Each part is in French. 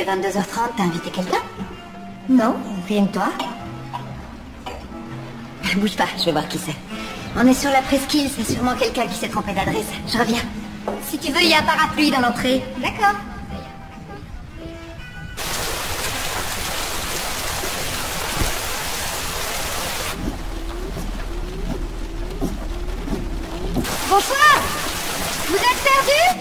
est 22h30, t'as invité quelqu'un? Non, rien que toi. Bouge pas, je vais voir qui c'est. On est sur la presqu'île, c'est sûrement quelqu'un qui s'est trompé d'adresse. Je reviens. Si tu veux, il y a un parapluie dans l'entrée. D'accord. Bonsoir. Vous êtes perdu?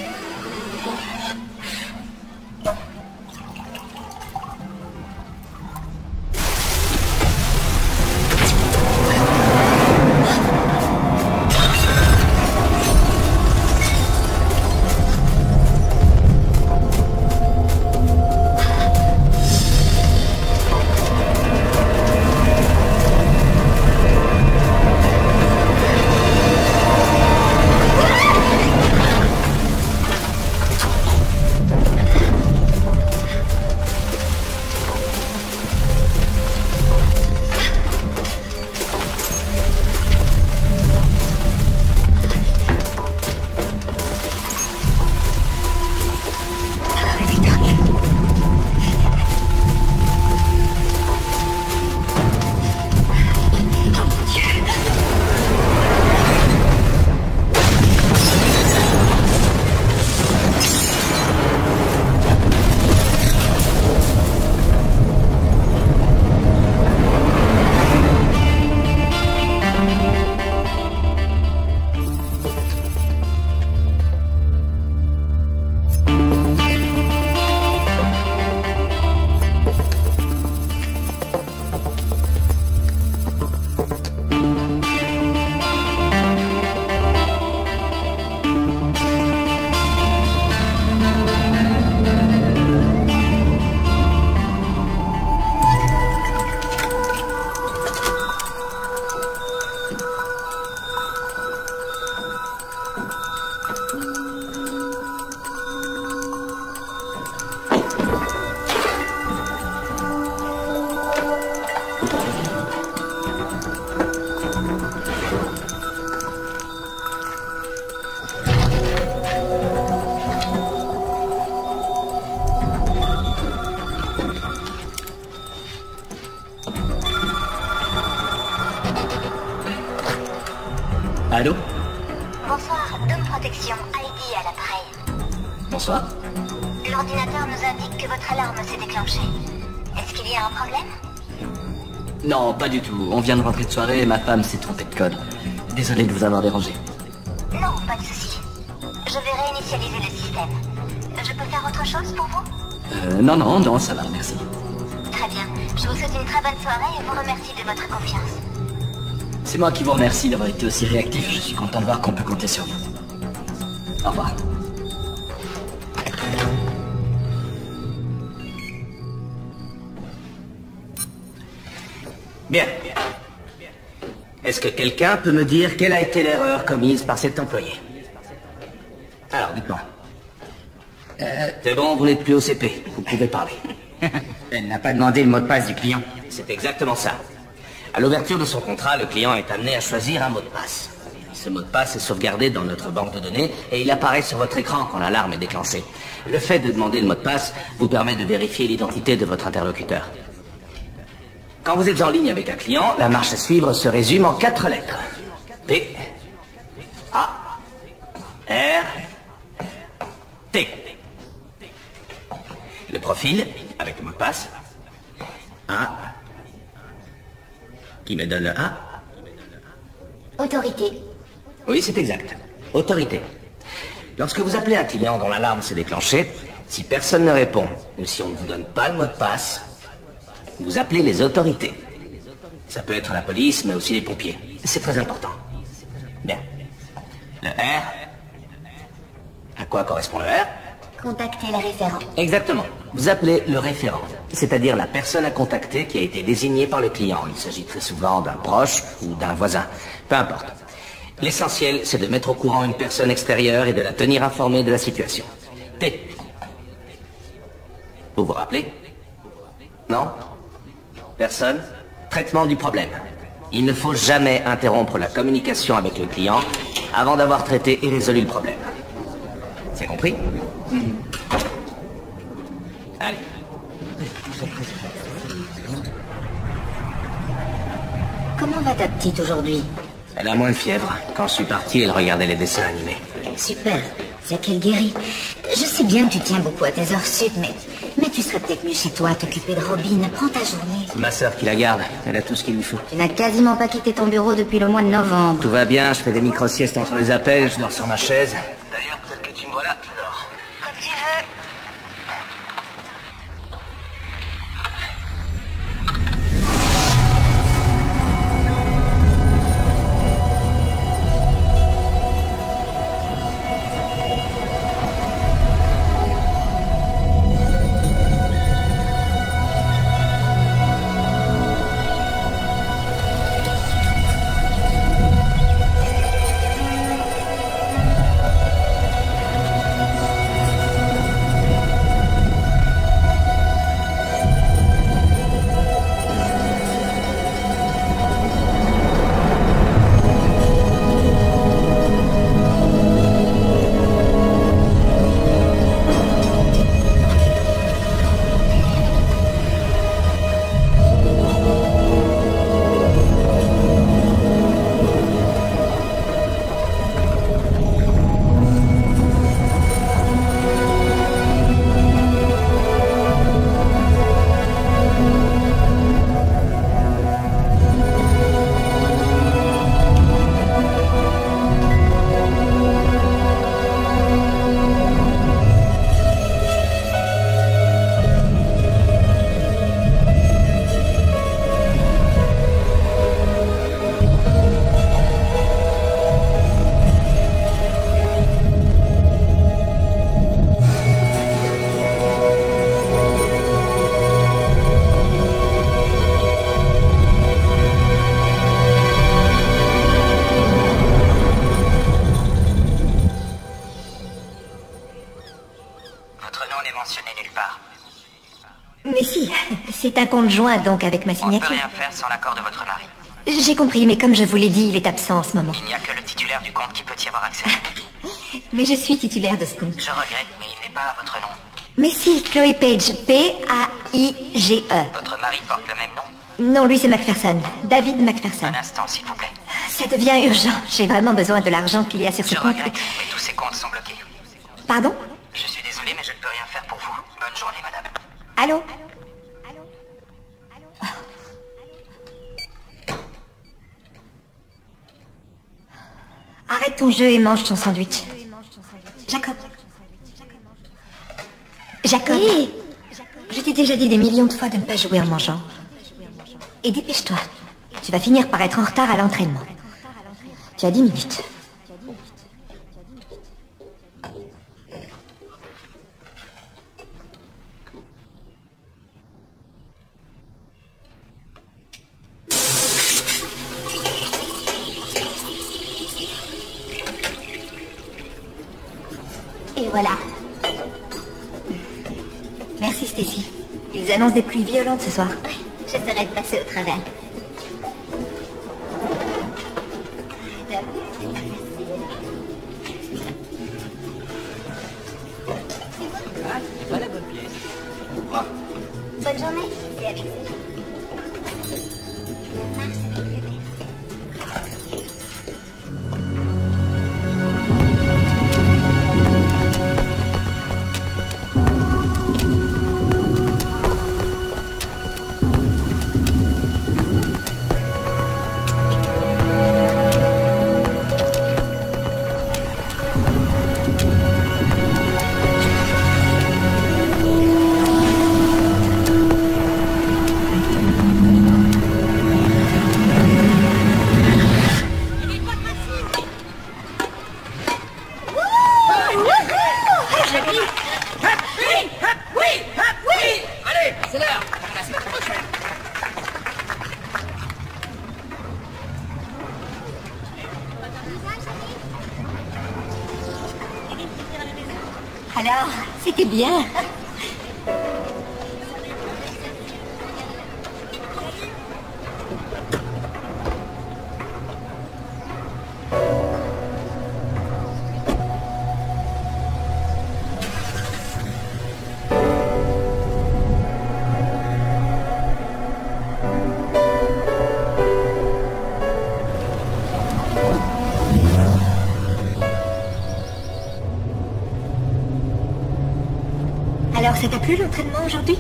Allô? Bonsoir, Dome Protection, ID à l'appareil. Bonsoir. L'ordinateur nous indique que votre alarme s'est déclenchée. Est-ce qu'il y a un problème? Non, pas du tout. On vient de rentrer de soirée et ma femme s'est trompée de code. Désolé de vous avoir dérangé. Non, pas de souci. Je vais réinitialiser le système. Je peux faire autre chose pour vous? Non, ça va, merci. Très bien. Je vous souhaite une très bonne soirée et vous remercie de votre confiance. C'est moi qui vous remercie d'avoir été aussi réactif. Je suis content de voir qu'on peut compter sur vous. Au revoir. Bien. Est-ce que quelqu'un peut me dire quelle a été l'erreur commise par cet employé? Alors, dites-moi. C'est bon, vous n'êtes plus au CP. Vous pouvez parler. Elle n'a pas demandé le mot de passe du client. C'est exactement ça. À l'ouverture de son contrat, le client est amené à choisir un mot de passe. Ce mot de passe est sauvegardé dans notre banque de données et il apparaît sur votre écran quand l'alarme est déclenchée. Le fait de demander le mot de passe vous permet de vérifier l'identité de votre interlocuteur. Quand vous êtes en ligne avec un client, la marche à suivre se résume en 4 lettres. P, A, R, T. Le profil, avec le mot de passe. A, qui me donne le A. Autorité. Oui, c'est exact. Autorité. Lorsque vous appelez un client dont l'alarme s'est déclenchée, si personne ne répond, ou si on ne vous donne pas le mot de passe, vous appelez les autorités. Ça peut être la police, mais aussi les pompiers. C'est très important. Bien. Le R. À quoi correspond le R? Contactez le référent. Exactement. Vous appelez le référent, c'est-à-dire la personne à contacter qui a été désignée par le client. Il s'agit très souvent d'un proche ou d'un voisin. Peu importe. L'essentiel, c'est de mettre au courant une personne extérieure et de la tenir informée de la situation. T. Vous vous rappelez? Non? Personne? Traitement du problème. Il ne faut jamais interrompre la communication avec le client avant d'avoir traité et résolu le problème. C'est compris? Allez, Comment va ta petite aujourd'hui? Elle a moins de fièvre. Quand je suis parti, elle regardait les dessins animés. Super, c'est qu'elle guérit. Je sais bien que tu tiens beaucoup à tes heures sup, mais tu serais peut-être mieux chez toi, t'occuper de Robin. Prends ta journée. Ma sœur qui la garde, elle a tout ce qu'il lui faut. Tu n'as quasiment pas quitté ton bureau depuis le mois de novembre. Tout va bien, je fais des micro-siestes entre les appels, je dors sur ma chaise. D'ailleurs, peut-être que tu me vois là, je dors. Comme tu veux. Mais si, c'est un compte joint donc avec ma On ne signature. peut rien faire sans l'accord de votre mari. J'ai compris, mais comme je vous l'ai dit, il est absent en ce moment. Il n'y a que le titulaire du compte qui peut y avoir accès. Mais je suis titulaire de ce compte. Je regrette, mais il n'est pas à votre nom. Mais si, Chloé Page, P-A-I-G-E. Votre mari porte le même nom? Non, lui c'est McPherson, David McPherson. Un instant, s'il vous plaît. Ça devient urgent, j'ai vraiment besoin de l'argent qu'il y a sur ce Je compte. regrette, mais tous ces comptes sont bloqués. Pardon? Je suis désolé, mais je ne peux rien faire pour vous. Bonne journée, madame. Allô? Arrête ton jeu et mange ton sandwich. Jacob. Jacob. Je t'ai déjà dit des millions de fois de ne pas jouer en mangeant. Et dépêche-toi. Tu vas finir par être en retard à l'entraînement. Tu as 10 minutes. Et voilà. Merci Stacy. Ils annoncent des pluies violentes ce soir. J'essaierai de passer au travers. Bonne journée. Et avec Alors, c'était bien. Alors, ça t'a plu l'entraînement aujourd'hui?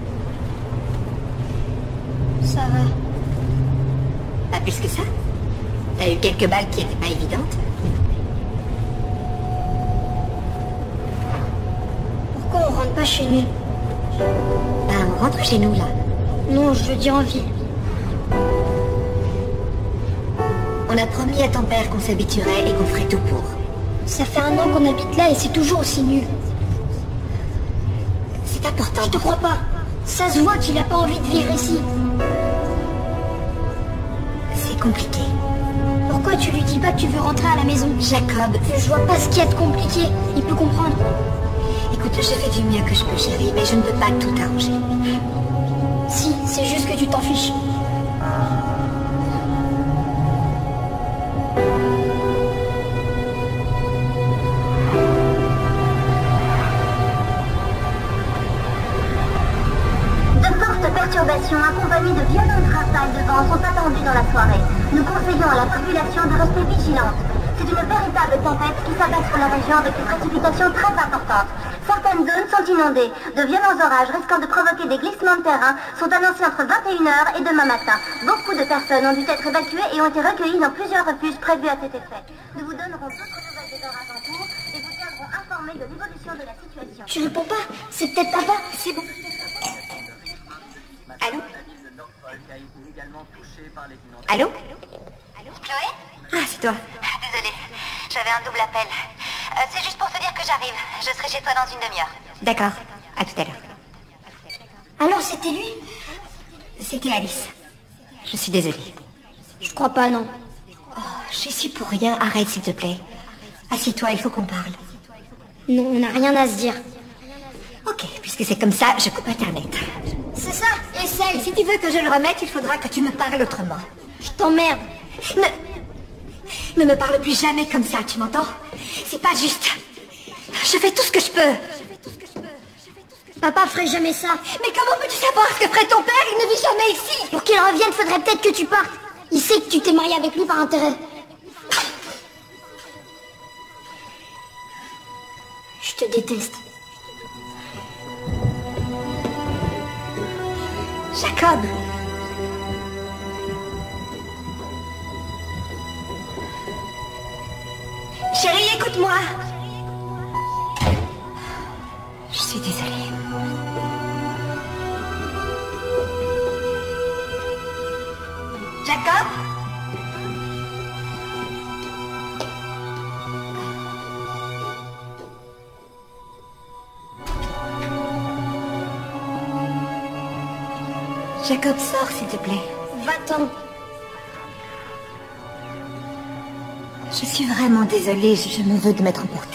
Ça va. Pas plus que ça? T'as eu quelques balles qui étaient pas évidentes? Pourquoi on rentre pas chez nous? Bah, on rentre chez nous, là. Non, je veux dire en ville. On a promis à ton père qu'on s'habituerait et qu'on ferait tout pour. Ça fait 1 an qu'on habite là et c'est toujours aussi nul. C'est important. Je te crois pas. Ça se voit qu'il a pas envie de vivre ici. C'est compliqué. Pourquoi tu lui dis pas que tu veux rentrer à la maison? Jacob, Je vois pas ce qu'il y a de compliqué. Il peut comprendre. écoute, je fais du mieux que je peux, chérie, mais je ne peux pas tout arranger. Si, c'est juste que tu t'en fiches. Perturbations accompagnées de violentes rafales de vent sont attendues dans la soirée. Nous conseillons à la population de rester vigilante. C'est une véritable tempête qui s'abat sur la région avec des précipitations très importantes. Certaines zones sont inondées. De violents orages risquant de provoquer des glissements de terrain sont annoncés entre 21h et demain matin. Beaucoup de personnes ont dû être évacuées et ont été recueillies dans plusieurs refuges prévus à cet effet. Nous vous donnerons d'autres nouvelles des orages en cours et vous tiendrons informés de l'évolution de la situation. Tu réponds pas? C'est peut-être papa? C'est bon. Allô? Allô? Chloé? Ah, c'est toi. Désolée, j'avais un double appel. C'est juste pour te dire que j'arrive. Je serai chez toi dans une demi-heure. D'accord. À tout à l'heure. Alors c'était lui? C'était Alice. Je suis désolée. Je crois pas, non. Oh, je suis pour rien. Arrête, s'il te plaît. Assieds-toi, il faut qu'on parle. Non, on n'a rien à se dire. Ok, puisque c'est comme ça, je coupe Internet. C'est ça, essaye. Si tu veux que je le remette, il faudra que tu me parles autrement. Je t'emmerde. Ne me parle plus jamais comme ça, tu m'entends? C'est pas juste. Je fais tout ce que je peux. Papa ferait jamais ça. Mais comment peux-tu savoir ce que ferait ton père? Il ne vit jamais ici. Pour qu'il revienne, faudrait peut-être que tu partes. Il sait que tu t'es marié avec lui par intérêt. Je te déteste. Jacob. Chérie, écoute-moi. Je suis désolée. Jacob? Jacob, sors, s'il te plaît. Va-t'en. Je suis vraiment désolée, je me veux de m'être emportée.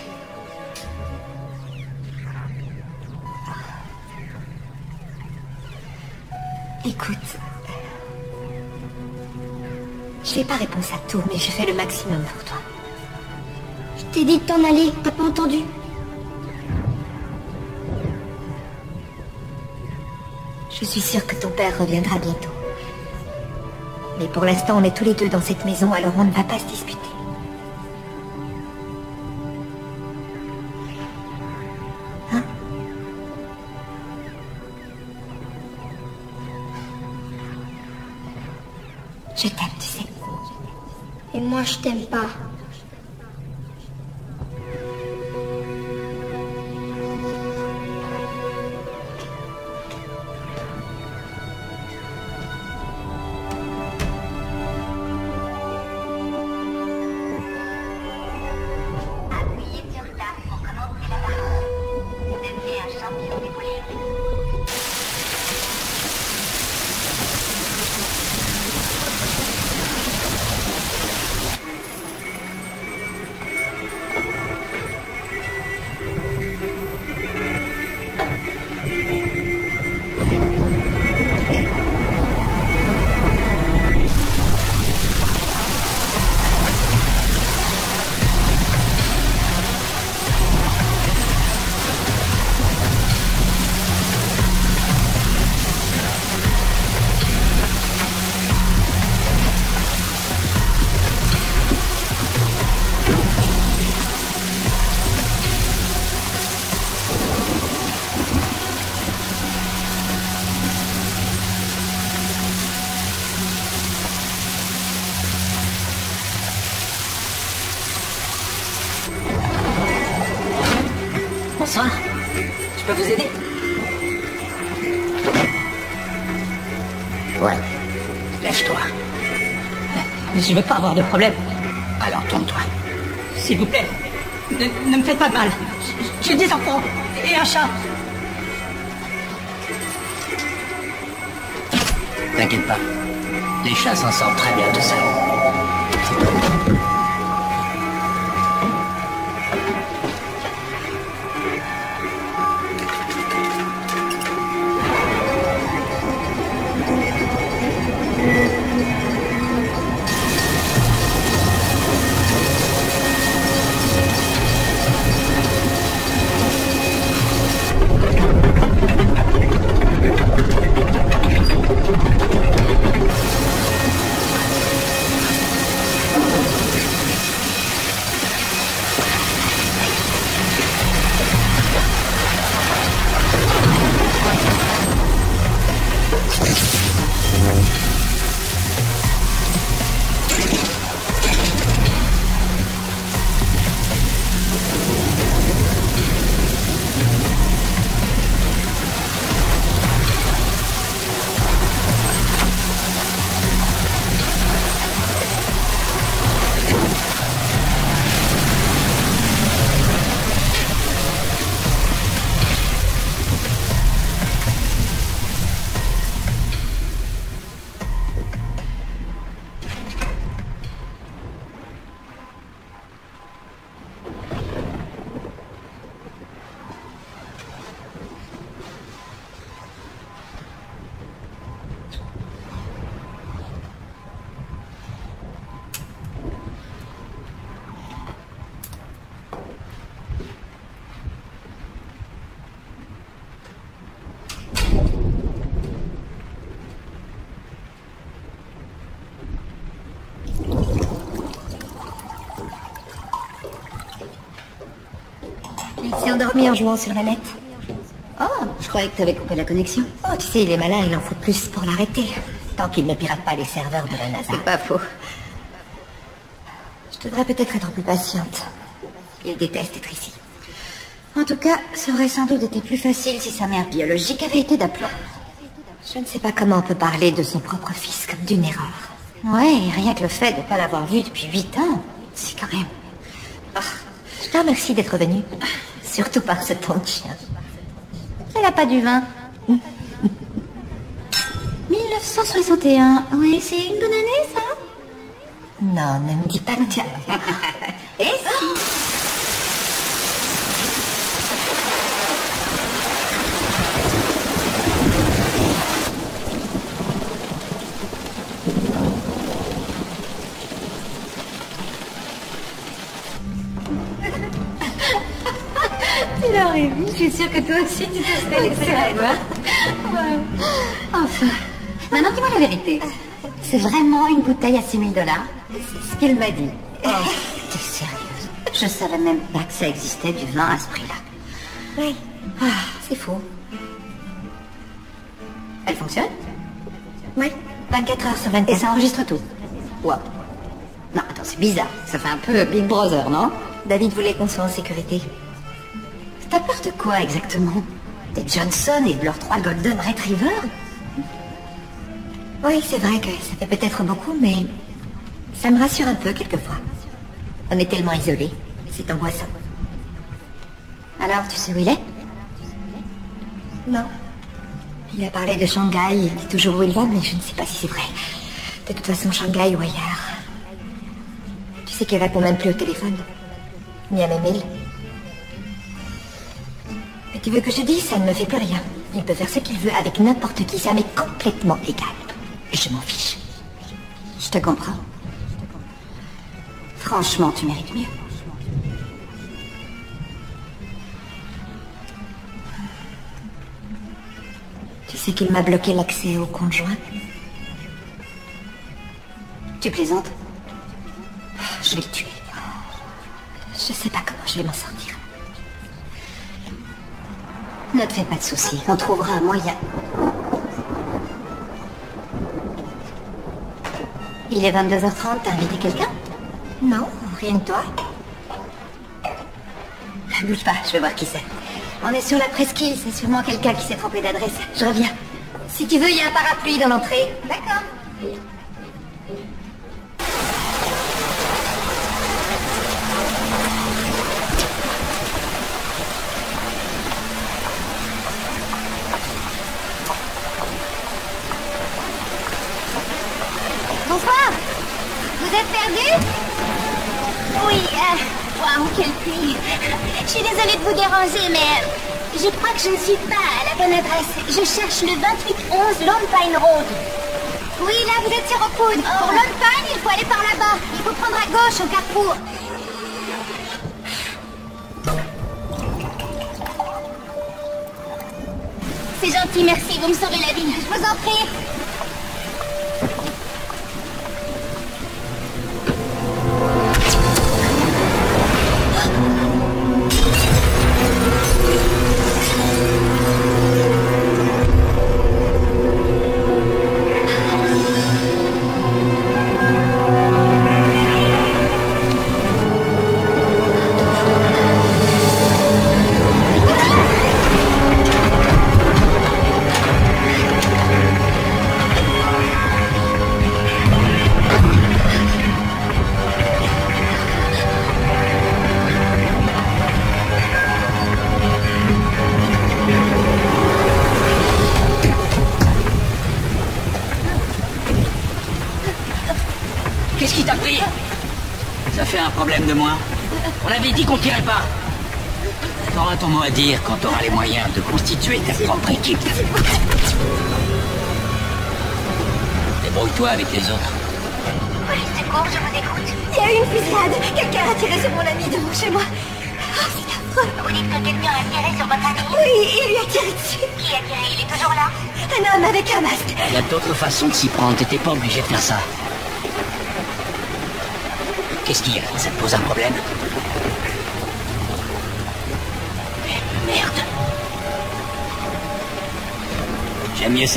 Écoute, je n'ai pas réponse à tout, mais je fais le maximum pour toi. Je t'ai dit de t'en aller, t'as pas entendu? Je suis sûre que ton père reviendra bientôt. Mais pour l'instant, on est tous les deux dans cette maison, alors on ne va pas se disputer. Hein? Je t'aime, tu sais. Et moi, je t'aime pas. Appuyez sur Start pour commencer la partie. Devenez un champion des boucheries. peux vous aider? Ouais. Lève-toi. Je veux pas avoir de problème. Alors tourne-toi. S'il vous plaît, ne me faites pas de mal. J'ai des enfants et un chat. T'inquiète pas. Les chats s'en sortent très bien tout seuls. Il s'est endormi en jouant sur la net. Oh, je croyais que t'avais coupé la connexion. Oh, tu sais, il est malin, il en faut plus pour l'arrêter. Tant qu'il ne pirate pas les serveurs de la NASA. C'est pas faux. Je devrais peut-être être plus patiente. Il déteste être ici. En tout cas, ça aurait sans doute été plus facile si sa mère biologique avait été d'aplomb. Je ne sais pas comment on peut parler de son propre fils comme d'une erreur. Ouais, et rien que le fait de ne pas l'avoir vu depuis 8 ans, c'est quand même... Je te remercie d'être venu. Surtout par ce temps de chien. Elle a pas du vin. 1961. Oui, c'est une bonne année, ça? Non, ne me dis pas que tu as... Et si? Il aurait vu, je suis sûre que toi aussi tu te serais laissé avoir. Ouais. Enfin. Maintenant, dis-moi la vérité. C'est vraiment une bouteille à $6 000? C'est ce qu'il m'a dit. Oh, t'es sérieuse? Je savais même pas que ça existait du vin à ce prix-là. Oui, c'est faux. Elle fonctionne? Oui, 24 heures sur 24. Et ça enregistre tout? Wow. Non, attends, c'est bizarre. Ça fait un peu Big Brother, non? David voulait qu'on soit en sécurité. T'as peur de quoi exactement? Des Johnson et de leurs 3 Golden Retriever? Oui, c'est vrai que ça fait peut-être beaucoup, mais ça me rassure un peu quelquefois. On est tellement isolés, c'est angoissant. Alors, tu sais où il est? Non. Il a parlé de Shanghai, il dit toujours où il va, mais je ne sais pas si c'est vrai. De toute façon, Shanghai ou ailleurs. Tu sais qu'il répond même plus au téléphone, ni à mes mails. Mais tu veux que je te dise, ça ne me fait plus rien. Il peut faire ce qu'il veut avec n'importe qui, ça m'est complètement égal. Et je m'en fiche. Je te comprends. Franchement, tu mérites mieux. Tu sais qu'il m'a bloqué l'accès au compte joint? Tu plaisantes? Je vais le tuer. Je sais pas comment je vais m'en sortir. Ne te fais pas de soucis, on trouvera un moyen. Il est 22h30, t'as invité quelqu'un? Non, rien que toi. Bouge pas, je vais voir qui c'est. On est sur la presqu'île, c'est sûrement quelqu'un qui s'est trompé d'adresse. Je reviens. Si tu veux, il y a un parapluie dans l'entrée. D'accord. Bonsoir. Vous êtes perdu? Oui, waouh, quelle pluie. Je suis désolée de vous déranger, mais je crois que je ne suis pas à la bonne adresse. Je cherche le 2811 Lone Pine Road. Oui, là, vous êtes sur Rockwood. Pour Lone Pine, il faut aller par là-bas. Il faut prendre à gauche au carrefour. C'est gentil, merci. Vous me sauvez la vie. Je vous en prie. Qu'est-ce qui t'a pris? Ça fait un problème de moins. On avait dit qu'on tirait pas. T'auras ton mot à dire quand t'auras les moyens de constituer ta propre équipe. Débrouille-toi avec les autres. Police secours, je vous écoute. Il y a eu une fusillade. Quelqu'un a tiré sur mon ami devant chez moi. Oh, c'est affreux. Vous dites que quelqu'un a tiré sur votre ami? Oui, il lui a tiré dessus. Qui a tiré? Il est toujours là? Un homme avec un masque. Il y a d'autres façons de s'y prendre. T'étais pas obligé de faire ça. Qu'est-ce qu'il y a? Ça te pose un problème? Merde. J'aime mieux ça.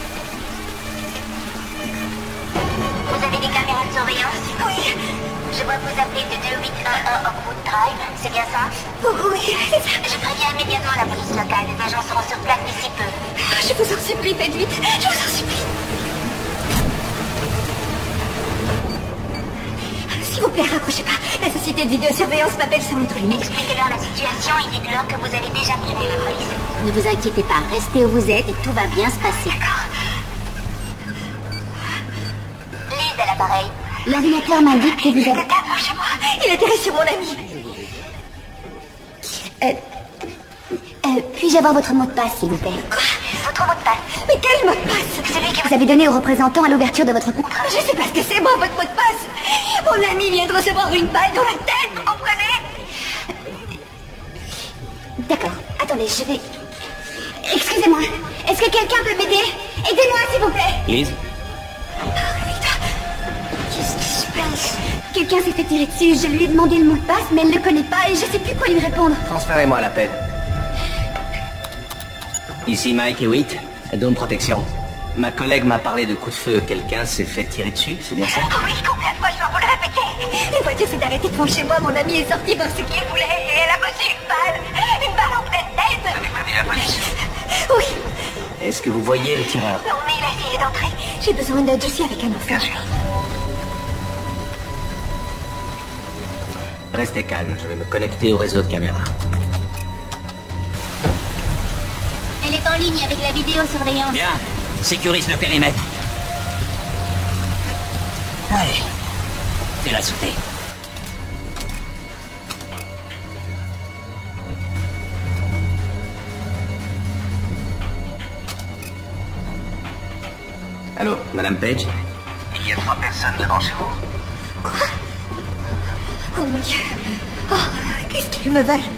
Vous avez des caméras de surveillance? Oui. Je vois que vous appelez de 2811 Oakwood Drive, c'est bien ça? Oui, c'est ça. Je préviens immédiatement la police locale. Les agents seront sur place d'ici peu. Je vous en supplie, faites vite. Je vous en supplie. S'il vous plaît, raccrochez pas. La société de vidéosurveillance m'appelle sur notre ligne. Expliquez-leur la situation et dites-leur que vous avez déjà prévenu la police. Ne vous inquiétez pas, restez où vous êtes et tout va bien se passer. Lise à l'appareil. L'ordinateur m'indique que vous avez... Chez moi. Il a tiré sur mon ami. Puis-je avoir votre mot de passe, s'il vous plaît? Quoi? Votre mot de passe? Mais quel mot de passe? Celui que vous avez donné au représentant à l'ouverture de votre contrat. Je sais pas ce que c'est, moi, votre mot de passe. Mon ami vient de recevoir une balle dans la tête, vous comprenez? D'accord. Attendez, je vais... Excusez-moi. Est-ce que quelqu'un peut m'aider? Aidez-moi, s'il vous plaît. Lise? Qu'est-ce qui se passe? Quelqu'un s'est fait tirer dessus. Je lui ai demandé le mot de passe, mais elle ne le connaît pas et je sais plus quoi lui répondre. Transférez-moi l'appel. Ici Mike Hewitt, Dome Protection. Ma collègue m'a parlé de coups de feu. Quelqu'un s'est fait tirer dessus, c'est bien ça? Oh oui, complètement, je vais vous le répéter. Une voiture s'est arrêtée devant chez moi, mon ami est sorti voir ce qu'il voulait et elle a reçu une balle en pleine tête. Vous avez prévenu la police? Oui. Est-ce que vous voyez le tireur? Non, mais il a essayé d'entrer. J'ai besoin d'aide aussi avec un enfant. Bien sûr. Restez calme, je vais me connecter au réseau de caméras. Elle est en ligne avec la vidéosurveillance. Bien. Sécurise le périmètre. Allez. Fais-la sauter. Allô, Madame Page? Il y a 3 personnes devant chez vous. Oh mon Dieu. Oh, qu'est-ce qu'ils me veulent?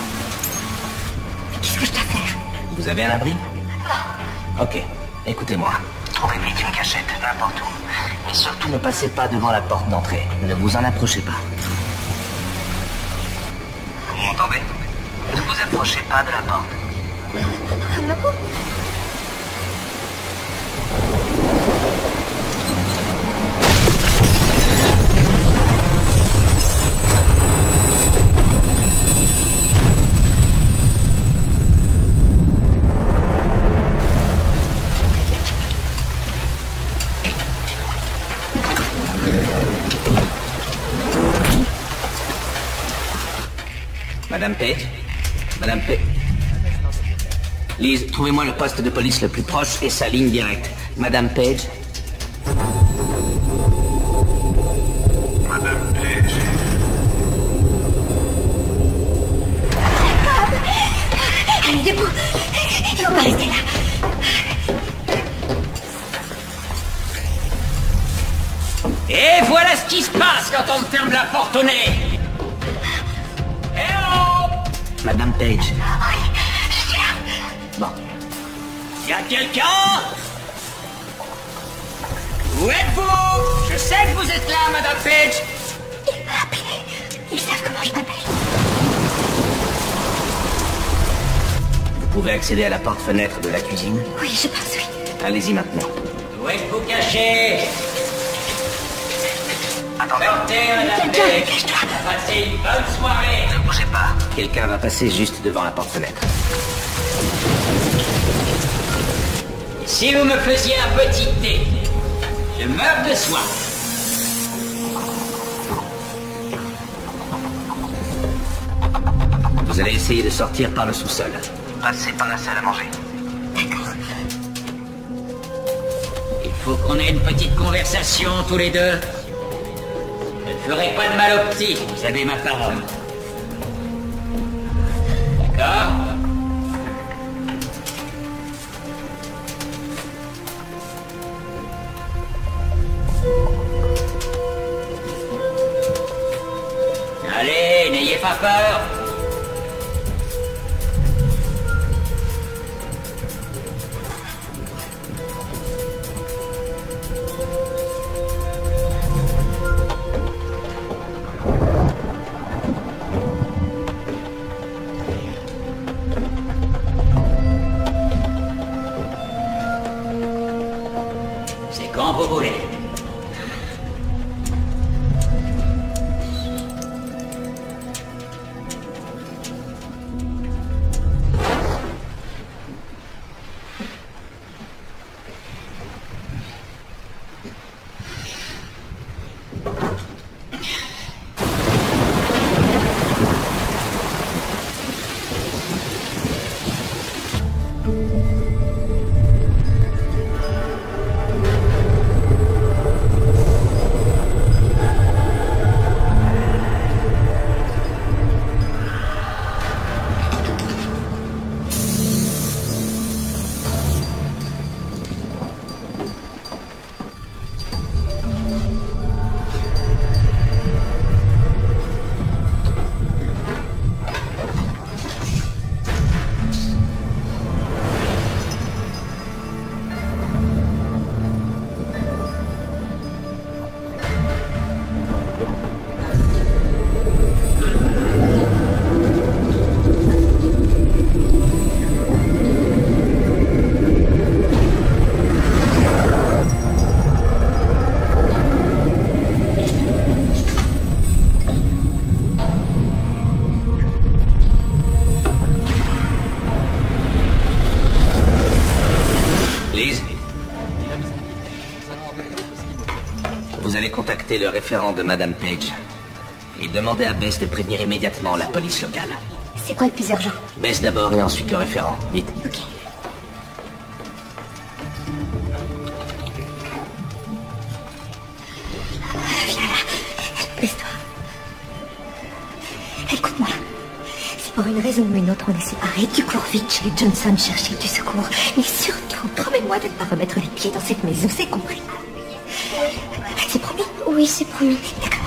Mais qu'est-ce que je dois faire? Vous avez un abri? Ok, écoutez-moi. Trouvez vite une cachette, n'importe où. Et surtout, ne passez pas devant la porte d'entrée. Ne vous en approchez pas. Vous m'entendez? Ne vous approchez pas de la porte. Non. Madame Page? Madame Page? Lise, trouvez-moi le poste de police le plus proche et sa ligne directe. Madame Page? Madame Page. Allez, debout. Il faut pas rester là. Et voilà ce qui se passe quand on me ferme la porte au nez. Eh oh! Madame Page. Oui, je suis là. Bon. Y a quelqu'un? Où êtes-vous? Je sais que vous êtes là, Madame Page. Il m'a appelé. Ils savent comment je m'appelle. Vous pouvez accéder à la porte-fenêtre de la cuisine? Oui, je pense, oui. Allez-y maintenant. Où êtes-vous caché? Attendez, Sortez, Madame Quelqu'un, Page. cache-toi. Passez une bonne soirée. ne bougez pas. Quelqu'un va passer juste devant la porte-fenêtre. Si vous me faisiez un petit thé, je meurs de soif. Vous allez essayer de sortir par le sous-sol. Passez par la salle à manger. Il faut qu'on ait une petite conversation tous les deux. Je ne ferai pas de mal au petit, vous avez ma parole. D'accord? Allez, n'ayez pas peur. C'est quand vous voulez. Contactez le référent de Madame Page et demandez à Bess de prévenir immédiatement la police locale. C'est quoi le plus urgent? Bess d'abord et ensuite le référent. Vite. Ok. Viens là. Laisse-toi. Écoute-moi. Si pour une raison ou une autre on est séparés, tu cours vite chez Johnson chercher du secours. Mais surtout, promets-moi de ne pas remettre les pieds dans cette maison, c'est compris? C'est promis? Oui, c'est promis. D'accord.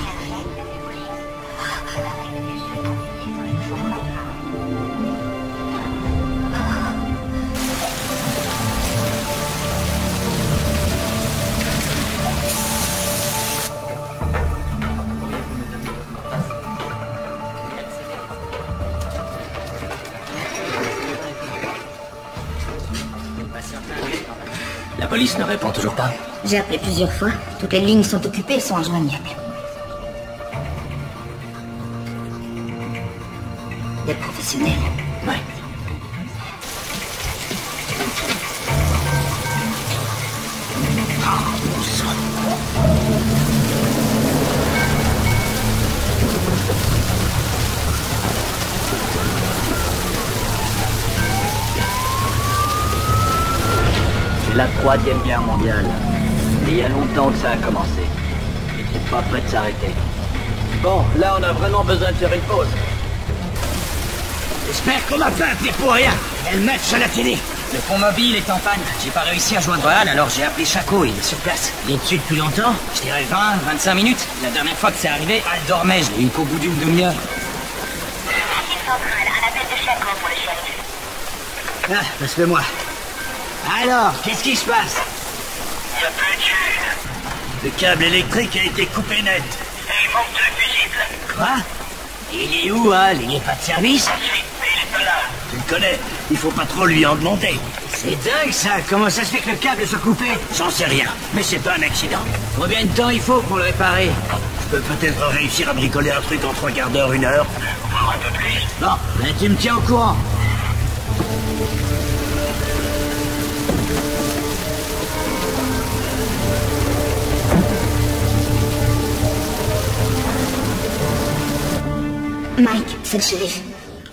La police ne répond toujours pas? J'ai appelé plusieurs fois. Toutes les lignes sont occupées et sont injoignables. Des professionnels. Ouais. C'est la 3e guerre mondiale. Et il y a longtemps que ça a commencé. Et c'est pas prêt de s'arrêter. Bon, là on a vraiment besoin de faire une pause. J'espère qu'on m'a pas appelé pour rien. Et le match à la télé. Le pont mobile est en panne. J'ai pas réussi à joindre Anne, alors j'ai appelé Chaco, il est sur place. Il est dessus depuis longtemps? Je dirais 20, 25 minutes. La dernière fois que c'est arrivé, elle dormait, je l'ai eu qu'au bout d'une demi-heure. Centrale, un appel de Chaco pour le shérif. Ah, passe-le-moi. Alors, qu'est-ce qui se passe? Il y a plus de jus. Le câble électrique a été coupé net. Et il manque de fusible. Quoi? Il est où, Al? Il n'est pas de service? Si, mais il est pas là. Tu le connais, il faut pas trop lui en demander. C'est dingue ça, comment ça se fait que le câble soit coupé? J'en sais rien, mais c'est pas un accident. Combien de temps il faut pour le réparer? Je peux peut-être réussir à bricoler un truc en 3 quarts d'heure, 1 heure. Voire un peu plus. Bon, ben tu me tiens au courant. Mike, c'est le shérif.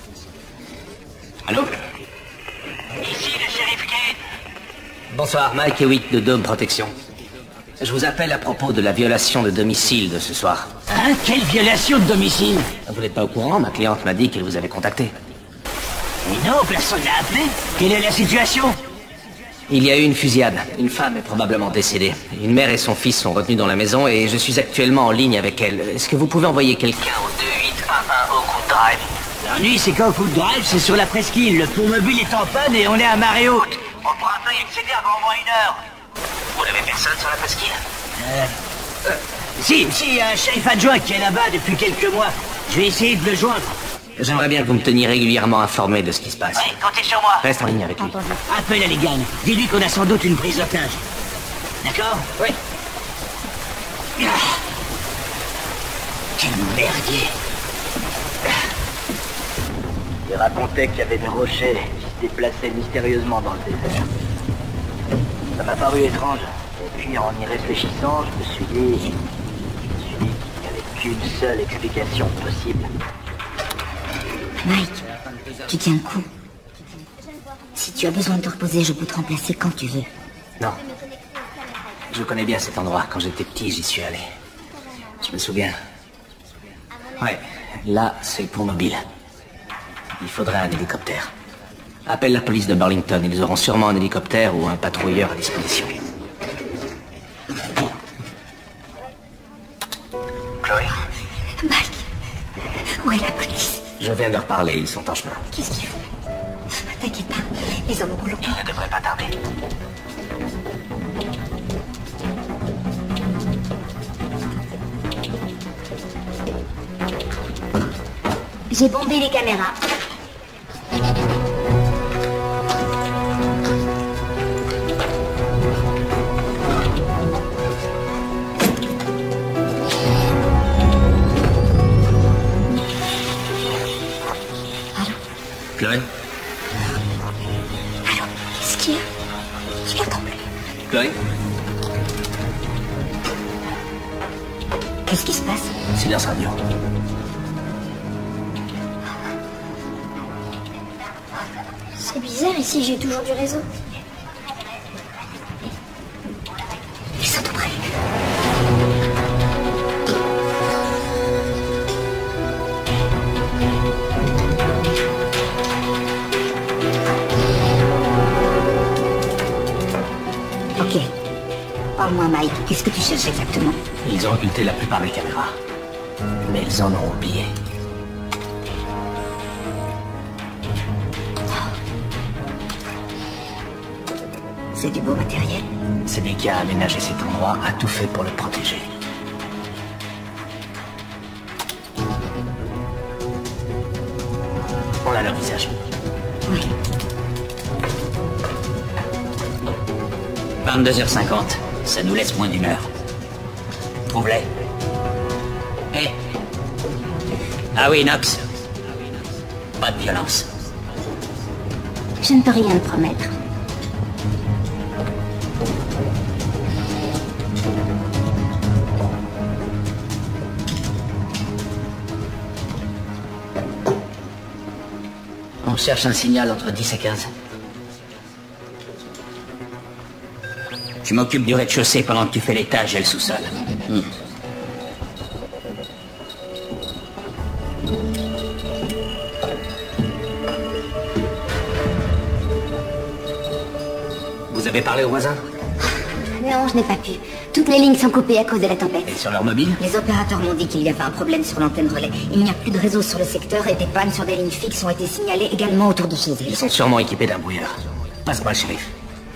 Allô? Ici le shérif Kane. Bonsoir, Mike Hewitt de Dome Protection. Je vous appelle à propos de la violation de domicile de ce soir. Hein? Quelle violation de domicile? Vous n'êtes pas au courant? Ma cliente m'a dit qu'elle vous avait contacté. Mais non, personne n'a appelé. Quelle est la situation? Il y a eu une fusillade. Une femme est probablement décédée. Une mère et son fils sont retenus dans la maison et je suis actuellement en ligne avec elle. Est-ce que vous pouvez envoyer quelqu'un Au 2811 Oakwood Drive. L'ennui, c'est qu'Oakwood Drive, c'est sur la presqu'île. Le pont mobile est en panne et on est à marée haute. On ne pourra pas y accéder avant au moins 1 heure. Vous n'avez personne sur la presqu'île? Si, il y a un chef adjoint qui est là-bas depuis quelques mois. Je vais essayer de le joindre. J'aimerais bien que vous me teniez régulièrement informé de ce qui se passe. Oui, comptez sur moi. Reste en ligne avec lui. Appelle Halligan. Dis-lui qu'on a sans doute une prise d'otage. D'accord? Oui. Quel merdier. Il racontait qu'il y avait des rochers qui se déplaçaient mystérieusement dans le désert. Ça m'a paru étrange. Et puis en y réfléchissant, je me suis dit qu'il n'y avait qu'une seule explication possible. Mike, tu tiens le coup. Si tu as besoin de te reposer, je peux te remplacer quand tu veux. Non. Je connais bien cet endroit. Quand j'étais petit, j'y suis allé. Je me souviens. Ouais, là, c'est le pont mobile. Il faudrait un hélicoptère. Appelle la police de Burlington. Ils auront sûrement un hélicoptère ou un patrouilleur à disposition. Chloé? Mike, où est la police? Je viens de leur parler. Ils sont en chemin. Qu'est-ce qu'ils font? T'inquiète pas, les hommes auront le Il ne devrait pas tarder. J'ai bombé les caméras. Chloé? Qu'est-ce qu'il y a? Je l'entends plus. Chloé? Qu'est-ce qui se passe? Silence radio. C'est bizarre, ici j'ai toujours du réseau. Ils sont tout près. Ok. Parle-moi, Mike. Qu'est-ce que tu cherches exactement? Ils ont occulté la plupart des caméras. Mais ils en ont oublié. C'est du beau matériel. C'est lui qui a aménagé cet endroit, a tout fait pour le protéger. On a leur visage. Oui. 22h50. Ça nous laisse moins d'1 heure. Trouve-les. Hé. Ah oui, Knox. Pas de violence. Je ne peux rien te promettre. On cherche un signal entre 10 et 15. Je m'occupe du rez-de-chaussée pendant que tu fais l'étage et le sous-sol. Vous avez parlé aux voisins? Non, je n'ai pas pu. Toutes les lignes sont coupées à cause de la tempête. Et sur leur mobile? Les opérateurs m'ont dit qu'il y avait un problème sur l'antenne relais. Il n'y a plus de réseau sur le secteur et des pannes sur des lignes fixes ont été signalées également autour de chez eux. Ils sont sûrement équipés d'un brouilleur. Passe-moi le shérif.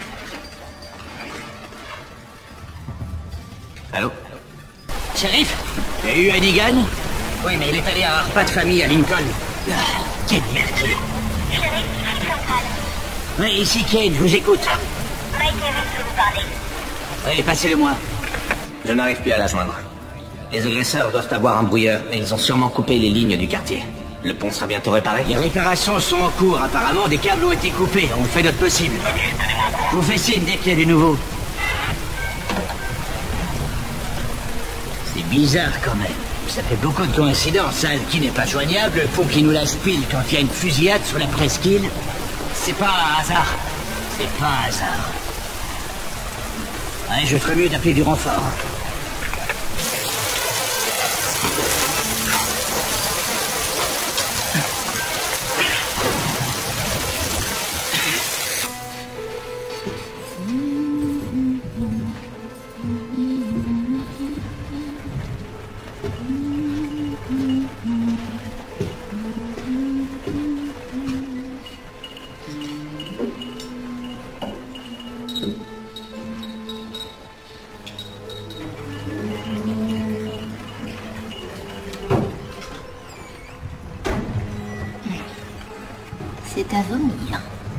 Allô? Shérif? Il y a eu Hannigan? Oui, mais il est allé à un repas de famille à Lincoln. Ah, quelle merde! Oui, ici Kane, je vous écoute. Mike Evans veut vous parler. Oui, passez-le-moi. Je n'arrive plus à la joindre. Les agresseurs doivent avoir un brouilleur, et ils ont sûrement coupé les lignes du quartier. Le pont sera bientôt réparé. Les réparations sont en cours. Apparemment, des câbles ont été coupés. On fait notre possible. Je vous fais signe dès qu'il y a du nouveau. C'est bizarre quand même. Ça fait beaucoup de coïncidences. Al qui n'est pas joignable, le pont qui nous lâche pile quand il y a une fusillade sur la presqu'île. C'est pas un hasard. C'est pas un hasard. Ouais, je ferais mieux d'appeler du renfort. C'est à vomir.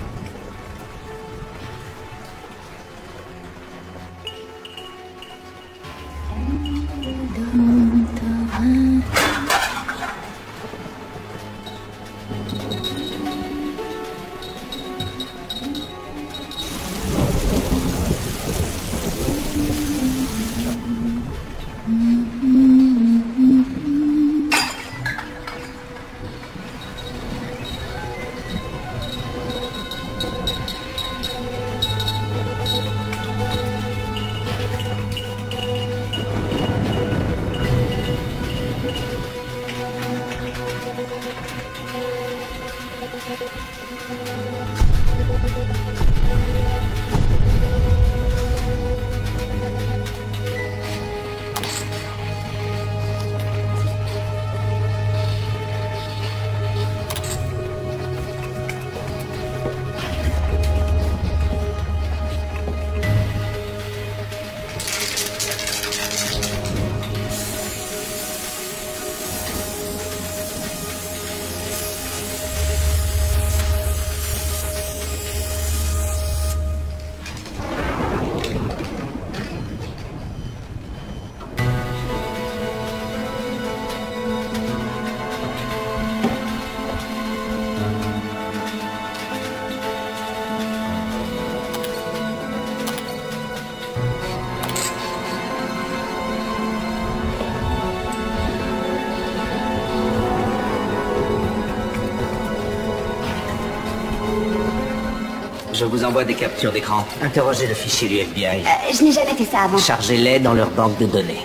Je vous envoie des captures d'écran. Interrogez le fichier du FBI. Je n'ai jamais fait ça avant. Chargez-les dans leur banque de données.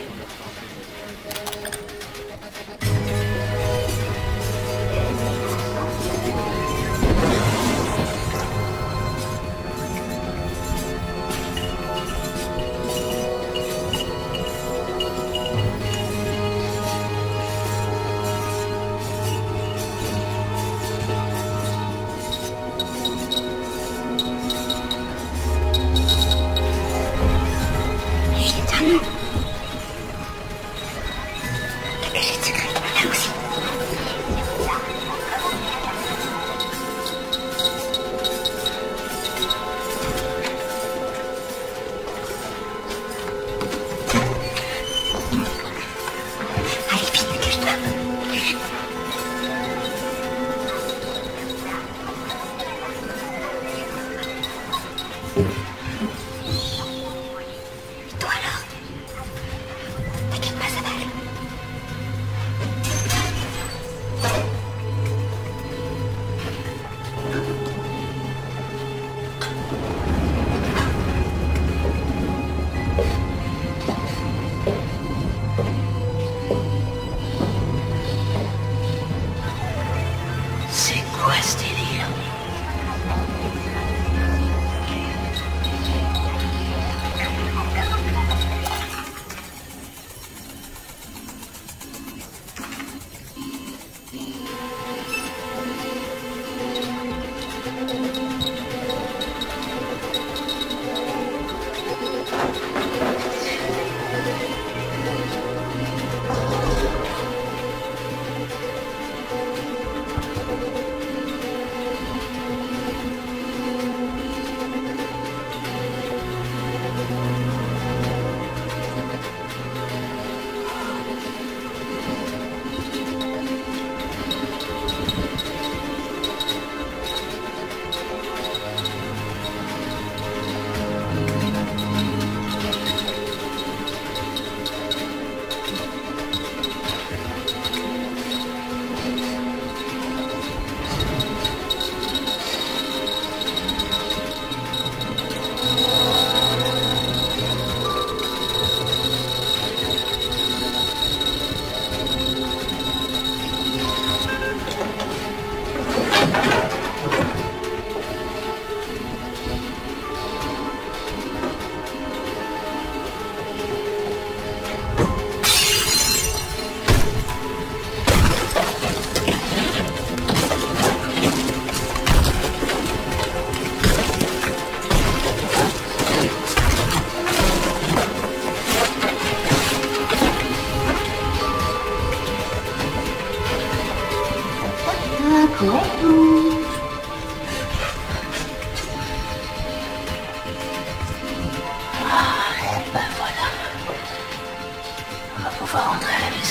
Et ben voilà. On va pouvoir rentrer à la maison.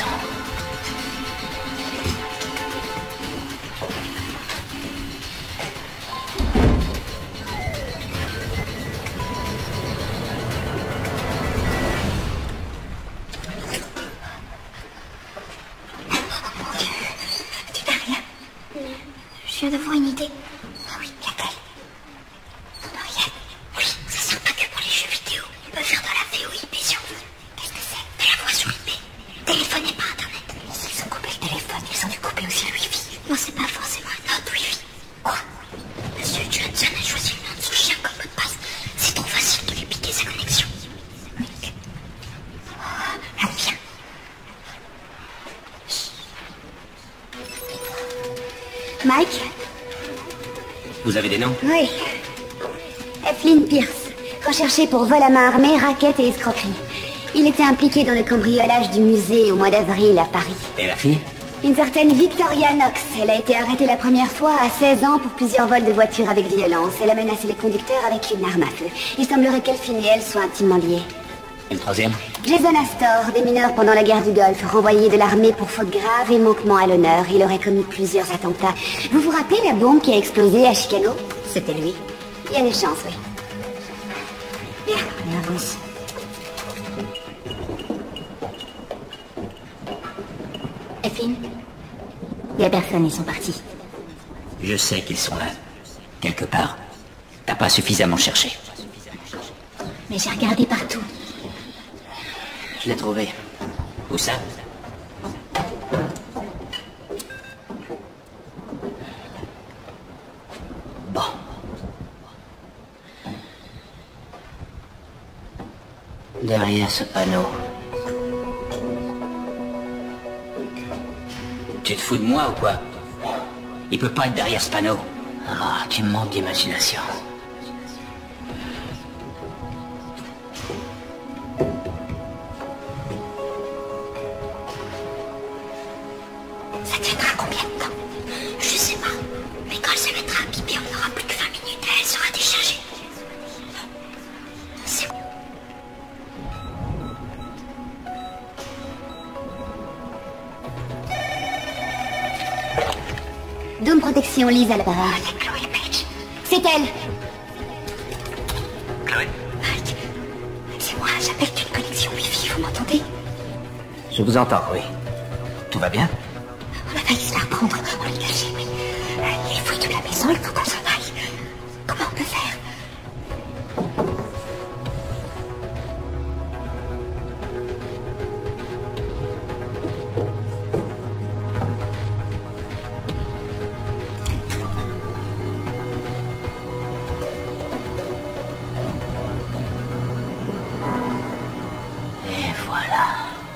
Je viens d'avoir une idée. Ah oui, laquelle? Rien. Oui, ça sert pas que pour les jeux vidéo. On peut faire de la VOIP sur vous. Qu'est-ce que c'est? De la voix sur IP. Téléphonez pas Internet. Ils ont coupé le téléphone, ils ont dû couper aussi le Wi-Fi. Non, c'est pas forcément notre Wi-Fi. Quoi? Monsieur Johnson a choisi le nom de son chien comme mot de passe. C'est trop facile de lui piquer sa connexion. Ah, viens. Mike? Vous avez des noms? Oui. Eflin Pierce, recherché pour vol à main armée, racket et escroquerie. Il était impliqué dans le cambriolage du musée au mois d'avril à Paris. Et la fille? Une certaine Victoria Knox. Elle a été arrêtée la première fois à 16 ans pour plusieurs vols de voitures avec violence. Elle a menacé les conducteurs avec une arme à feu. Il semblerait qu'Elphine et elle soient intimement liées. Et le troisième? Jason Astor, démineur pendant la guerre du Golfe, renvoyé de l'armée pour faute grave et manquement à l'honneur. Il aurait commis plusieurs attentats. Vous vous rappelez la bombe qui a explosé à Chicago? C'était lui. Il y a des chances, oui. Bien, on avance. Effine? Il y a personne, ils sont partis. Je sais qu'ils sont là. Quelque part. T'as pas suffisamment cherché. Mais j'ai regardé partout. Je l'ai trouvé. Où ça? Bon. Derrière ce panneau. Tu te fous de moi ou quoi? Il peut pas être derrière ce panneau. Ah, tu me manques d'imagination. Ça tiendra combien de temps? Je sais pas. Mais quand elle se mettra à pipi, on n'aura plus que 20 minutes et elle sera déchargée. C'est... Dôme protection, Lise à l'appareil. C'est Chloé Page. C'est elle. Chloé? Mike, c'est moi, j'appelle d'une connexion Wi-Fi, vous m'entendez? Je vous entends, oui. Tout va bien? On a failli se faire prendre, on l'a caché, mais les fouilles de la maison, il faut qu'on s'en aille. Comment on peut faire? Et voilà.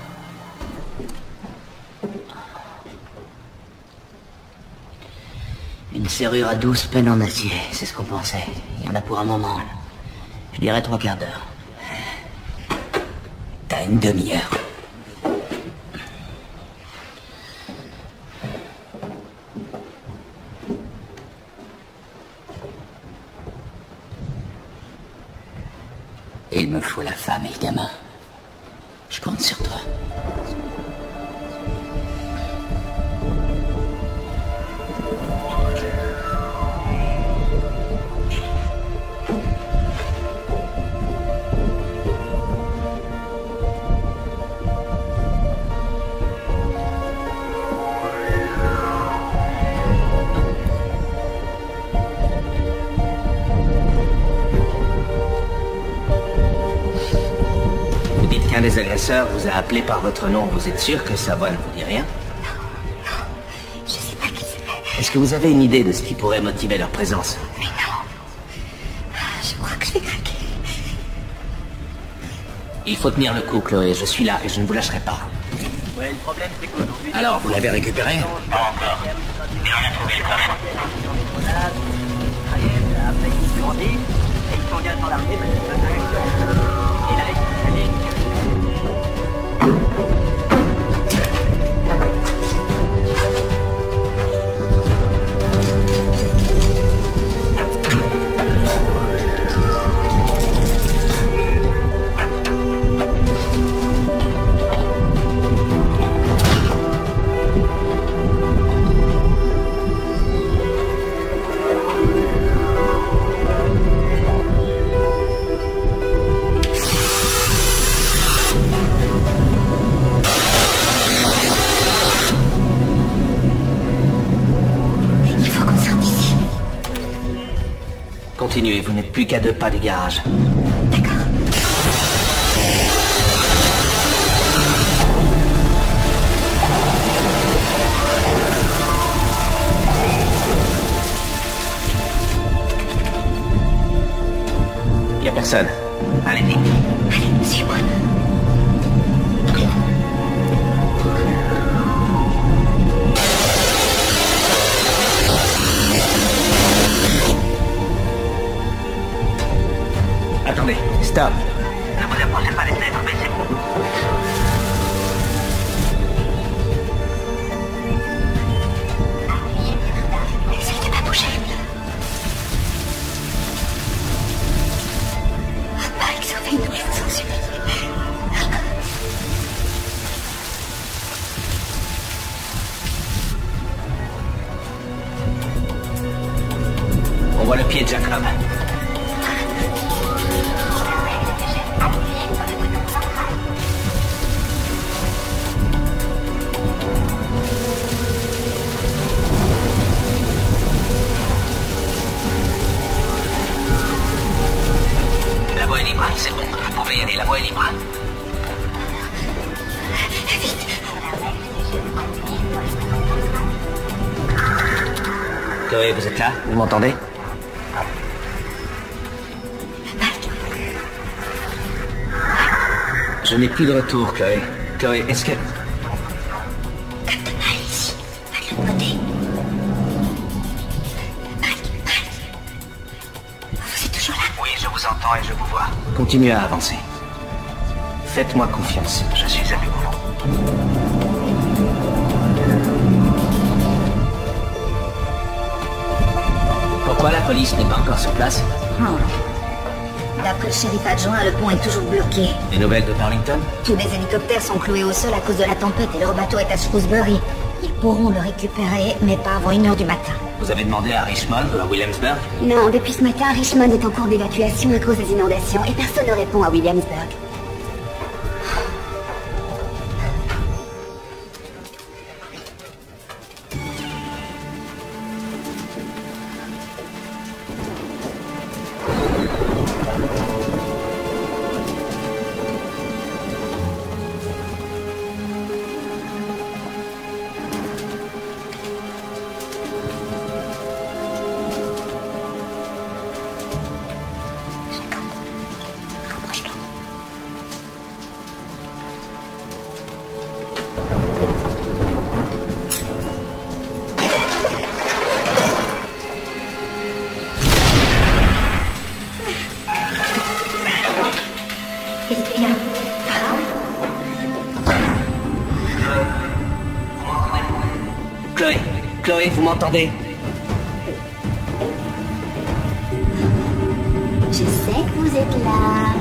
Une serrure à 12 peines en acier, c'est ce qu'on pensait. Il y en a pour un moment. Je dirais 3/4 d'heure. T'as une demi-heure. Il me faut la femme et le gamin. Je compte sur toi. Vous dites qu'un des agresseurs vous a appelé par votre nom. Vous êtes sûr que sa voix ne vous dit rien? Je sais pas qui c'est. Est-ce que vous avez une idée de ce qui pourrait motiver leur présence? Mais non. Je crois que je vais craquer. Il faut tenir le coup, Chloé. Je suis là et je ne vous lâcherai pas. Ouais, le problème, c'est qu'aujourd'hui... Alors, vous l'avez récupéré? Pas encore. Mais on a trouvé le coffre. Après, ils se grandissent, et ils s'engagent dans l'armée parce qu'ils veulent et là, ils sont continuez, vous n'êtes plus qu'à 2 pas du garage. D'accord. Y a personne. Allez-y. Allez, suis-moi. Attendez, stop. Ne vous approchez pas des fenêtres, baissez-vous. Essaye de pas bouger. Mike, surveille-nous, je vous en supplie. On voit le pied de Jacob. La voie est libre, c'est bon. Vous pouvez y aller, la voie est libre. Chloé, vous êtes là? Vous m'entendez? Je n'ai plus de retour, Chloé. Chloé, est-ce que... Captain Mike, ici. Pas de l'autre côté. Mike. Vous êtes toujours là? Oui, je vous entends et je vous vois. Continuez à avancer. Faites-moi confiance. Je suis avec vous. Pourquoi la police n'est pas encore sur place? D'après le shérif adjoint, le pont est toujours bloqué. Des nouvelles de Burlington? Tous les hélicoptères sont cloués au sol à cause de la tempête et leur bateau est à Shrewsbury. Ils pourront le récupérer, mais pas avant 1h du matin. Vous avez demandé à Richmond ou à Williamsburg? Non, depuis ce matin, Richmond est en cours d'évacuation à cause des inondations et personne ne répond à Williamsburg. Qu'est-ce qu'il y a? Chloé, Chloé, vous m'entendez? Je sais que vous êtes là.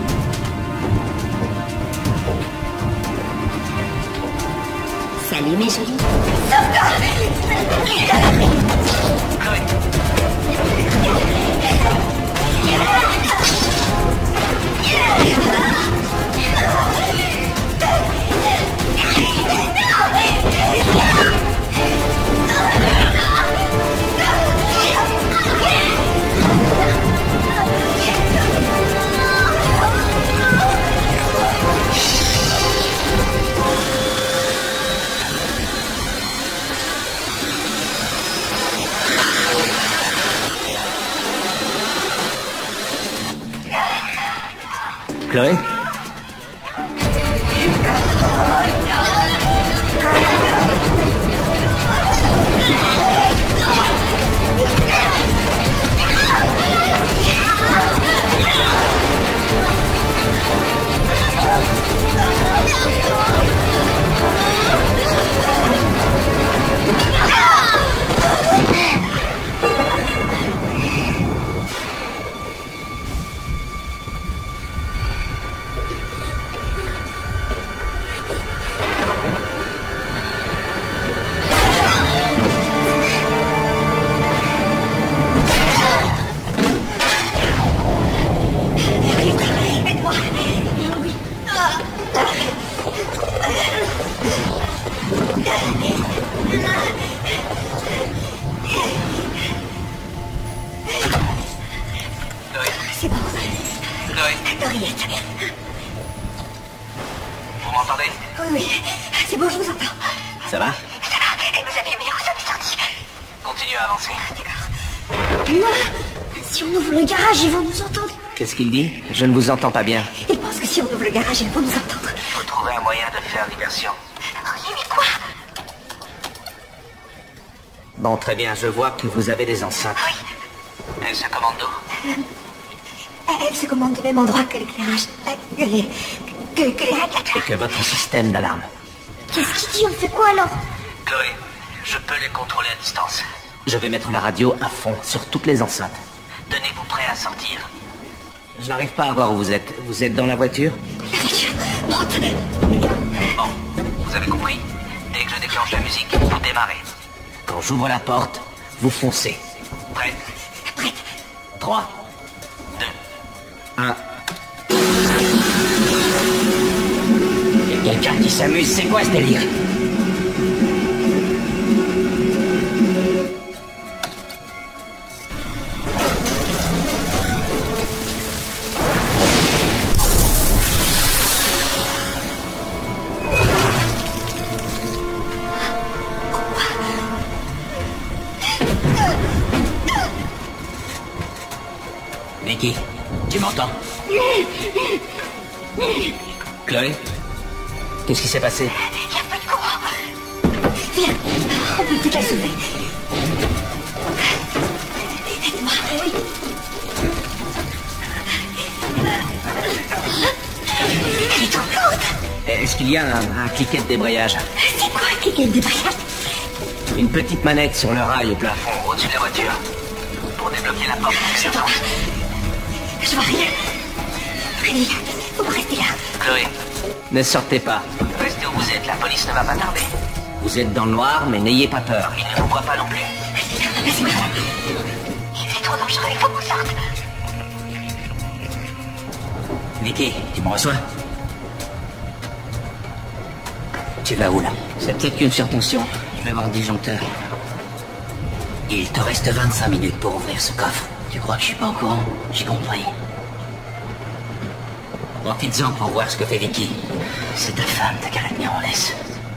Salut mes jolis. Chloé? Vous m'entendez? Oui, oui. C'est bon, je vous entends. Ça va? Ça va, elle nous a fait, mais où sommes sortis? Continuez à avancer. Non. Si on ouvre le garage, ils vont nous entendre. Qu'est-ce qu'il dit? Je ne vous entends pas bien. Ils pensent que si on ouvre le garage, ils vont nous entendre. Il faut trouver un moyen de faire diversion. Oui, mais quoi? Bon, très bien, je vois que vous avez des enceintes. Elle se commande d'où? Elle se commande du même endroit que l'éclairage. Que les radiateurs. Et que votre système d'alarme. Qu'est-ce qu'il dit? On fait quoi alors? Chloé, je peux les contrôler à distance. Je vais mettre la radio à fond sur toutes les enceintes. Tenez-vous prêt à sortir. Je n'arrive pas à voir où vous êtes. Vous êtes dans la voiture? La voiture monte. Bon, vous avez compris. Dès que je déclenche la musique, vous démarrez. Quand j'ouvre la porte, vous foncez. Prête? Prête. 3, 2. 1. Il y a quelqu'un qui s'amuse, c'est quoi ce délire? Vicky, tu m'entends? Chloé? Qu'est-ce qui s'est passé? Il n'y a pas de courant. Viens, on peut peut-être la sauver. Aide-moi, oui. Elle est trop lourde. Est-ce qu'il y a un cliquet de débrayage? C'est quoi un cliquet de débrayage? Une petite manette sur le rail au plafond. Au-dessus de la voiture. Pour débloquer la porte. C'est toi. Je vois rien. Allez, vous restez là. Chloé, Ne sortez pas. restez où vous êtes, la police ne va pas tarder. Vous êtes dans le noir, mais n'ayez pas peur. Ils ne vous voient pas non plus. Laissez-moi. C'est trop dangereux, il faut qu'on sorte. Vicky, tu me reçois? Tu vas où là? C'est peut-être qu'une surtension. Je vais voir le disjoncteur. Il te reste 25 minutes pour ouvrir ce coffre. Tu crois que je suis pas au courant? J'ai compris. Profites-en pour voir ce que fait Vicky. C'est ta femme, t'as qu'à la tenir en laisse.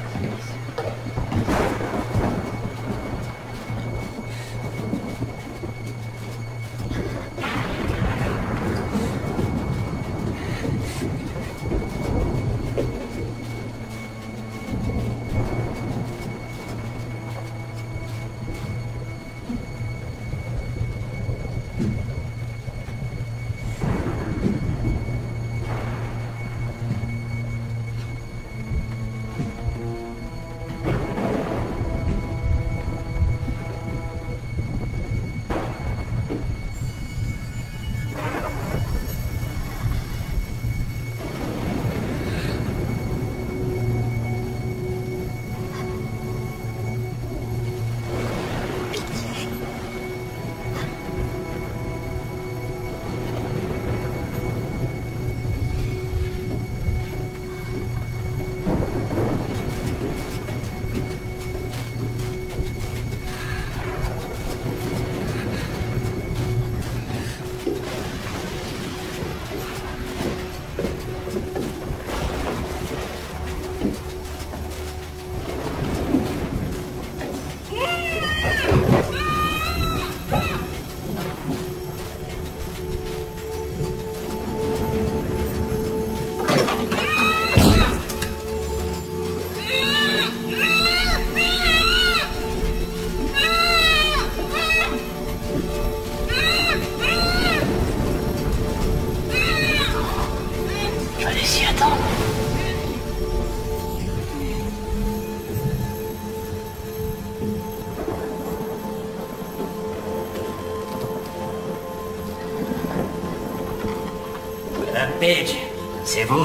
Paige, c'est vous?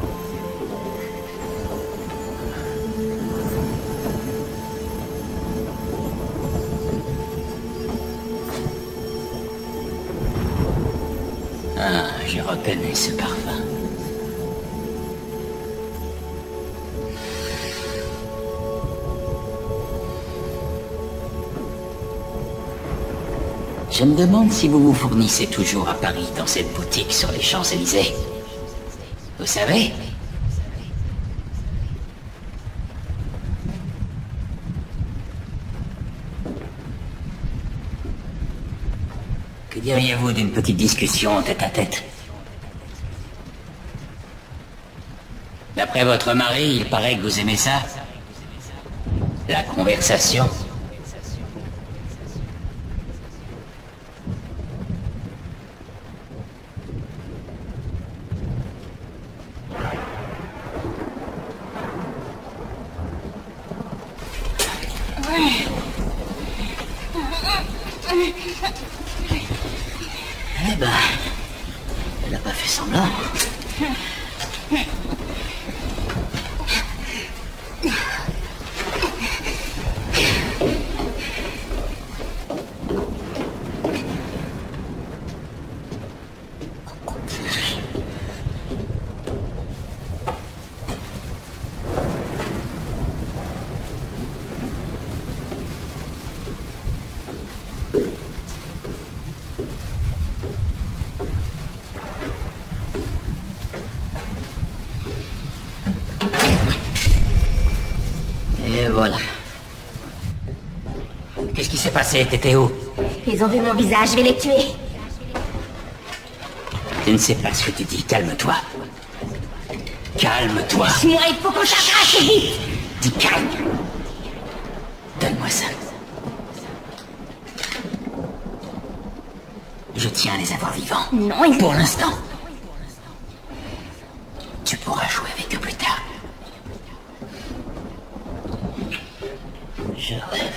Ah, je reconnais ce parfum. Je me demande si vous vous fournissez toujours à Paris dans cette boutique sur les Champs-Élysées. Vous savez? Que diriez-vous d'une petite discussion tête à tête? D'après votre mari, il paraît que vous aimez ça? La conversation? Eh ben, elle n'a pas fait semblant. Et voilà. Qu'est-ce qui s'est passé? T'étais où? Ils ont vu mon visage, je vais les tuer. Je ne sais pas ce que tu dis. Calme-toi. Calme-toi. Shira, il faut qu'on s'arrache vite. Dis calme. Donne-moi ça. Je tiens à les avoir vivants. Non, il... Pour l'instant. Tu pourras jouer avec eux plus tard. Je rêve.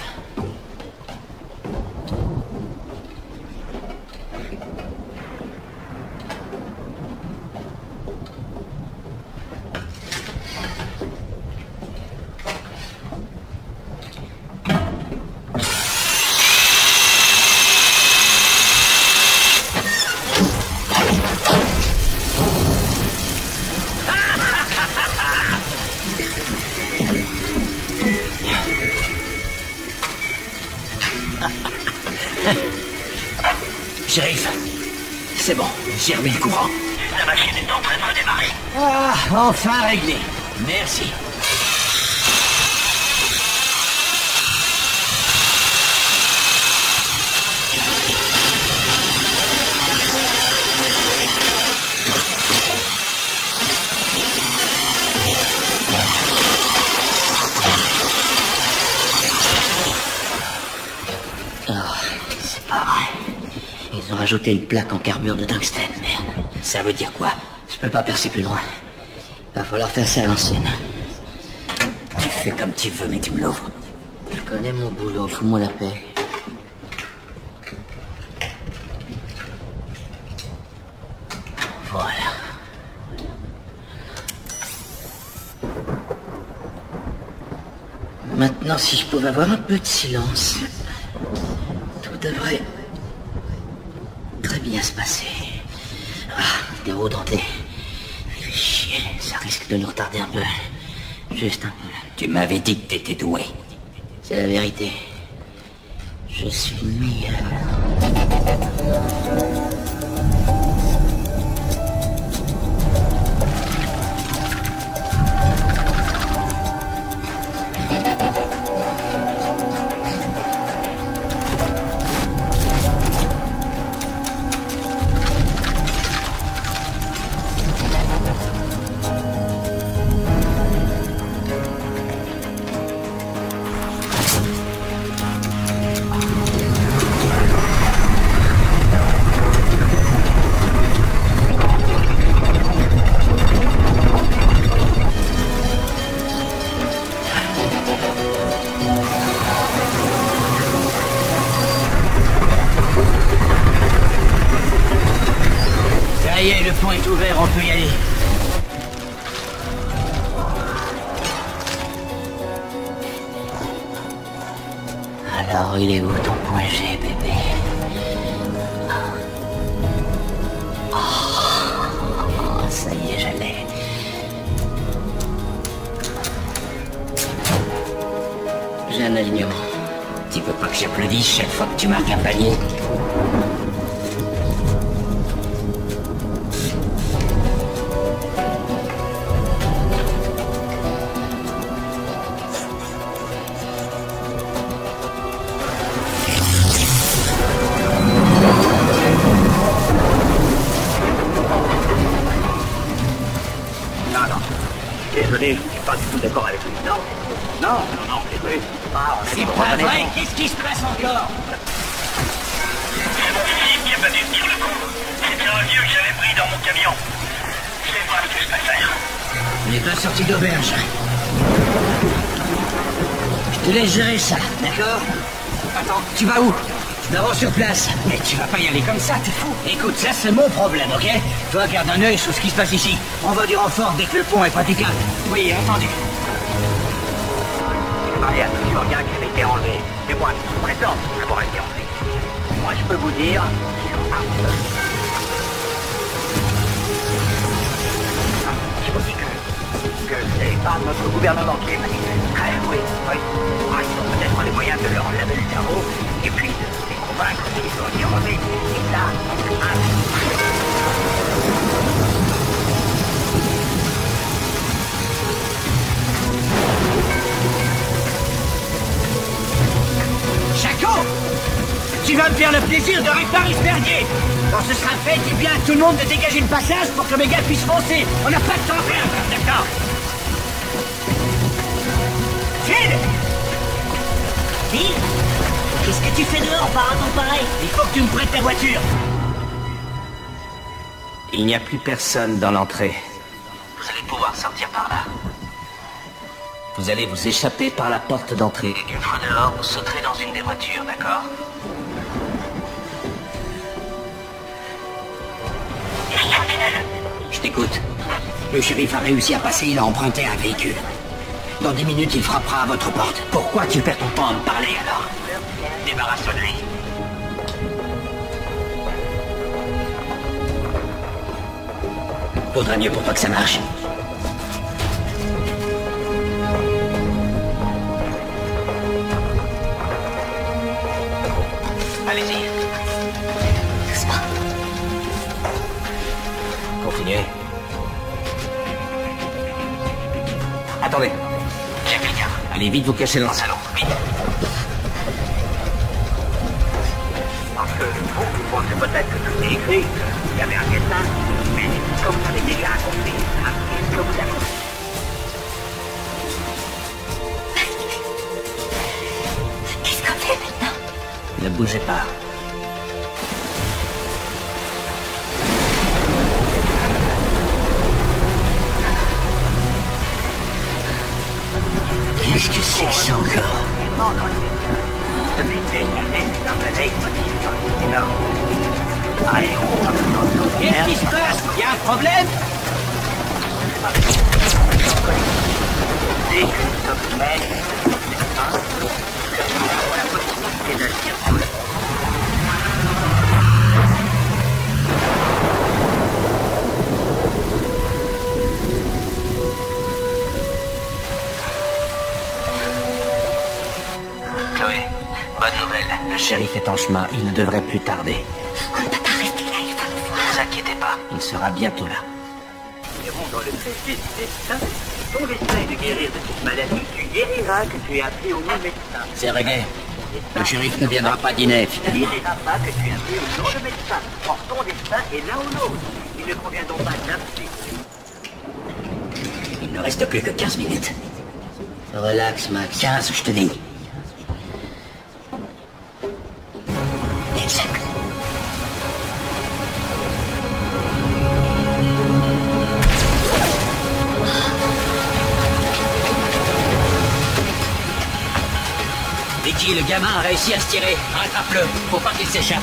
Shérif, c'est bon, j'ai remis le courant. La machine est en train de redémarrer. Ah, enfin réglé. Merci. C'est pas vrai. Ils ont rajouté une plaque en carbure de tungstène, merde. Ça veut dire quoi? Je peux pas percer plus loin. Va falloir faire ça à l'ancienne. Tu fais comme tu veux, mais tu me l'ouvres. Je connais mon boulot, fous-moi la paix. Voilà. Maintenant, si je pouvais avoir un peu de silence, tout devrait très bien se passer. Ah, des roues dentées. Fais chier, ça risque de nous retarder un peu. Juste un peu. Tu m'avais dit que t'étais doué. C'est la vérité. Je suis meilleur. Ça y est, le pont est ouvert, on peut y aller. Alors, il est où ton point G, bébé? Oh, ça y est, je l'ai. J'ai un alignement. Tu veux pas que j'applaudisse chaque fois que tu marques un panier? non. Désolé, je suis pas du tout d'accord avec lui. Non, désolé. Ah, on a C'est pas vrai, qu'est-ce qui se passe encore? C'est mon fils qui a pas dû tenir le coup. C'était un vieux que j'avais pris dans mon camion. Je sais pas ce que je peux faire. On n'est pas sorti d'auberge. Je te laisse gérer ça, d'accord? Attends, tu vas où? Je me rends sur place. Mais tu vas pas y aller comme ça, t'es fou. Écoute, ça c'est mon problème, ok? Toi, garde un œil sur ce qui se passe ici. On va du renfort dès que le pont est praticable. Oui, entendu. Marianne, je regarde qu'elle a été enlevée. C'est moi qui présente l'avoir été enlevée. Moi, je peux vous dire... Je vous dis que c'est pas notre gouvernement qui est manipulé. Oui. Ah, ils ont peut-être les moyens de leur laver le cerveau et puis de les convaincre qu'ils sont été enlevés. Et ça, Chaco! Tu vas me faire le plaisir de réparer ce merdier! Quand ce sera fait, dis bien à tout le monde de dégager le passage pour que mes gars puissent foncer! On n'a pas de temps à perdre! D'accord? Phil! Phil? Qu'est-ce que tu fais dehors par un temps pareil? Il faut que tu me prêtes ta voiture! Il n'y a plus personne dans l'entrée. Vous allez pouvoir sortir par là. Vous allez vous échapper par la porte d'entrée. Et qu'une fois dehors, vous sauterez dans une des voitures, d'accord? Je t'écoute. Le shérif a réussi à passer, il a emprunté un véhicule. Dans 10 minutes, il frappera à votre porte. Pourquoi tu perds ton temps à me parler alors? Débarrasse-toi de lui. Vaudrait mieux pour toi que ça marche. Allez-y. Doucement. Continuez. Attendez. J'ai quelqu'un. Allez vite vous cacher dans le Salon, vite. Parce que vous pensez peut-être que tout est écrit, qu'il y avait un destin, mais comme vous avez déjà accompli, ce que vous avez compris. Qu'est-ce qu'on fait maintenant? Ne bougez pas. Qu'est-ce que c'est que ça encore? Qu'est-ce qui se passe? Y a un problème? Chloé, bonne nouvelle. Le shérif est en chemin, il ne devrait plus tarder. On ne peut pas rester là, il faut le voir. Ne vous inquiétez pas. Il sera bientôt là. Irons dans le précis destin, ton essaye de guérir de cette maladie, tu guériras que tu es appelé au nom médecin. C'est réglé. Le shérif ne viendra pas dîner. Tu ne guériras pas que tu es appelé au nom de médecin. Or, ton destin est l'un ou l'autre. Il ne convient donc pas d'appeler. Il ne reste plus que 15 minutes. Relax, Max. 15, je te dis. Vicky, le gamin a réussi à se tirer. Rattrape-le. Faut pas qu'il s'échappe.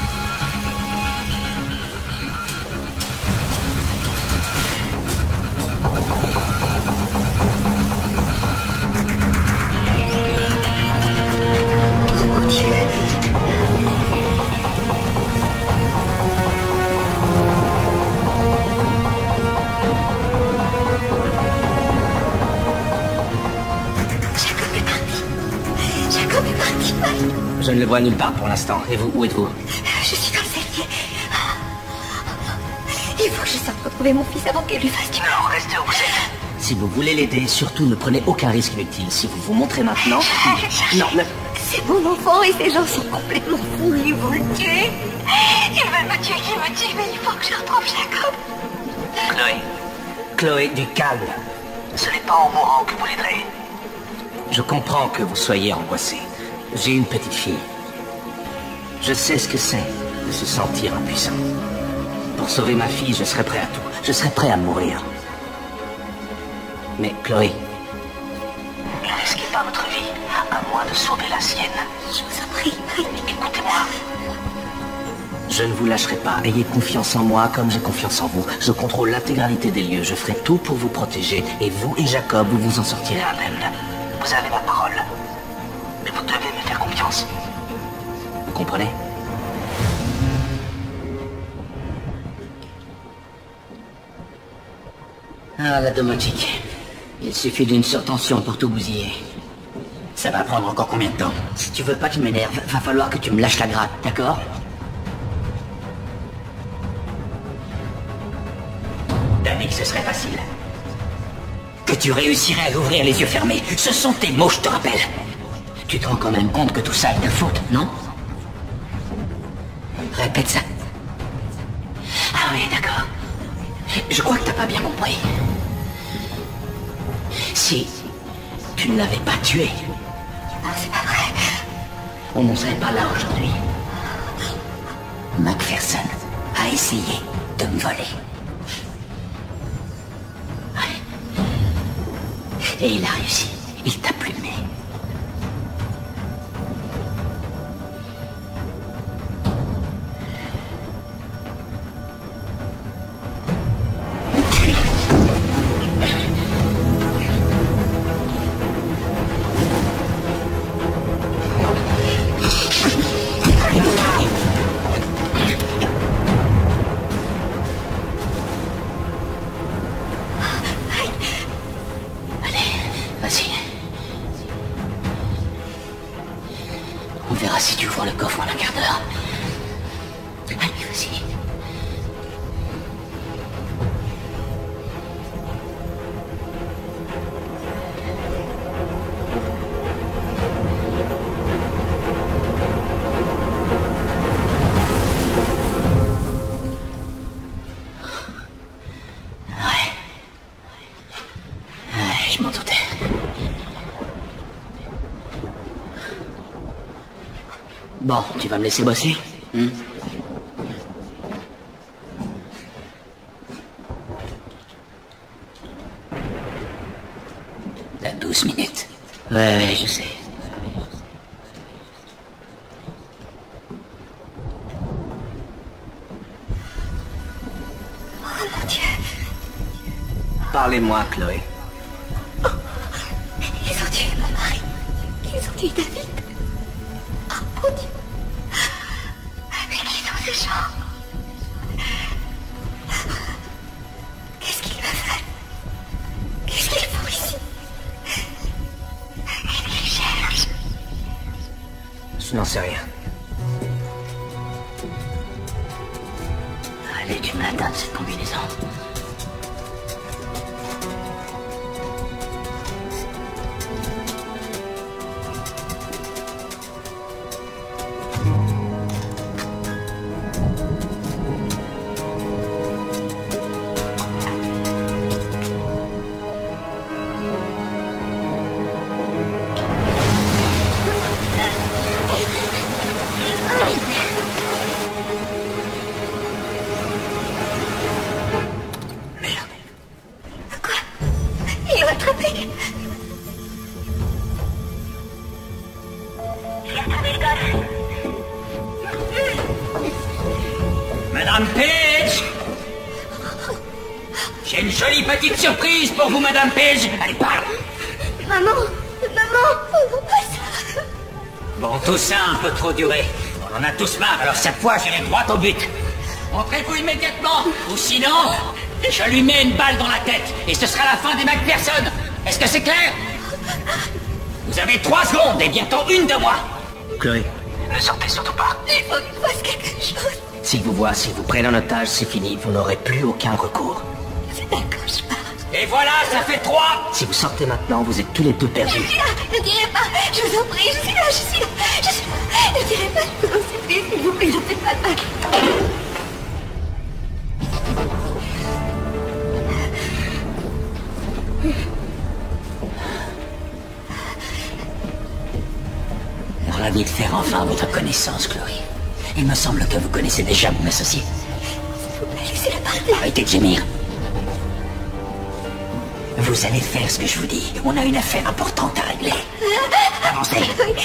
Je ne le vois nulle part pour l'instant. Et vous, où êtes-vous? Je suis dans le cellier. Il faut que je sorte retrouver mon fils avant qu'il lui fasse du mal. Non, restez où vous êtes. Si vous voulez l'aider, surtout ne prenez aucun risque inutile. Si vous vous montrez maintenant... Non, ne... C'est mon enfant et ces gens sont complètement fous. Ils vont le tuer. Ils veulent me tuer, mais il faut que je retrouve Jacob. Chloé, du calme. Ce n'est pas en mourant que vous l'aiderez. Je comprends que vous soyez angoissé. J'ai une petite fille. Je sais ce que c'est de se sentir impuissant. Pour sauver ma fille, je serais prêt à tout. Je serais prêt à mourir. Mais Chloé... Ne risquez pas votre vie, à moins de sauver la sienne. Je vous en prie, Écoutez-moi. Je ne vous lâcherai pas. Ayez confiance en moi comme j'ai confiance en vous. Je contrôle l'intégralité des lieux. Je ferai tout pour vous protéger. Et vous et Jacob, vous vous en sortirez indemne. Vous avez ma parole. Mais vous devez me faire confiance. Vous comprenez? Ah, la domotique. Il suffit d'une surtension pour tout bousiller. Ça va prendre encore combien de temps? Si tu veux pas que je m'énerve, va falloir que tu me lâches la grappe, d'accord? T'as dit que ce serait facile. Que tu réussirais à ouvrir les yeux fermés. Ce sont tes mots, je te rappelle. Tu te rends quand même compte que tout ça est ta faute, non? Répète ça. Ah oui, d'accord. Je crois que t'as pas bien compris. Si tu ne l'avais pas tué... Ah, c'est pas vrai. On n'en serait pas là aujourd'hui. Macpherson a essayé de me voler. Ouais. Et il a réussi. Il t'a plumé. On verra si tu ouvres le coffre en un quart d'heure. Allez, vas-y. Ouais, je m'en doutais. Bon, tu vas me laisser bosser, T'as 12 minutes. Ouais, je sais. Oh mon Dieu. Parlez-moi, Chloé. Ils ont tué mon mari. Ils ont tué David. Oh mon Dieu. Mais qui sont ces gens? Qu'est-ce qu'ils me veulent? Qu'est-ce qu'ils font ici? Qu'est-ce qu'ils cherchent? Je n'en sais rien. Allez, tu me la donnes, cette combinaison. Ils l'ont attrapé. J'ai retrouvé le gosse. Madame Page! J'ai une jolie petite surprise pour vous, Madame Page. Allez, parle! Maman, oh non, pas ça. Bon, tout ça a un peu trop duré. On en a tous marre, alors cette fois, j'irai droit au but. Montrez-vous immédiatement, ou sinon, je lui mets une balle dans la tête, et ce sera la fin des Macpherson. Est-ce que c'est clair? Vous avez 3 secondes, et bientôt une de moi. Chloé, Ne sortez surtout pas. Il faut qu'il fasse quelque chose. s'ils vous voient, s'ils vous prennent en otage, c'est fini. Vous n'aurez plus aucun recours. C'est d'accord, je pars. Et voilà, ça fait 3. Si vous sortez maintenant, vous êtes tous les deux Je perdus. suis là, ne tirez pas. Je vous en prie, je suis là, je suis là. Je suis là. Ne tirez pas, je vous en supplie, s'il vous plaît, je ne fais pas de mal. Ravi de faire enfin votre connaissance, Chloé. Il me semble que vous connaissez déjà mon associé. S'il vous plaît, laissez-le partir. Arrêtez de gémir. Vous allez faire ce que je vous dis. On a une affaire importante à régler. Avancez.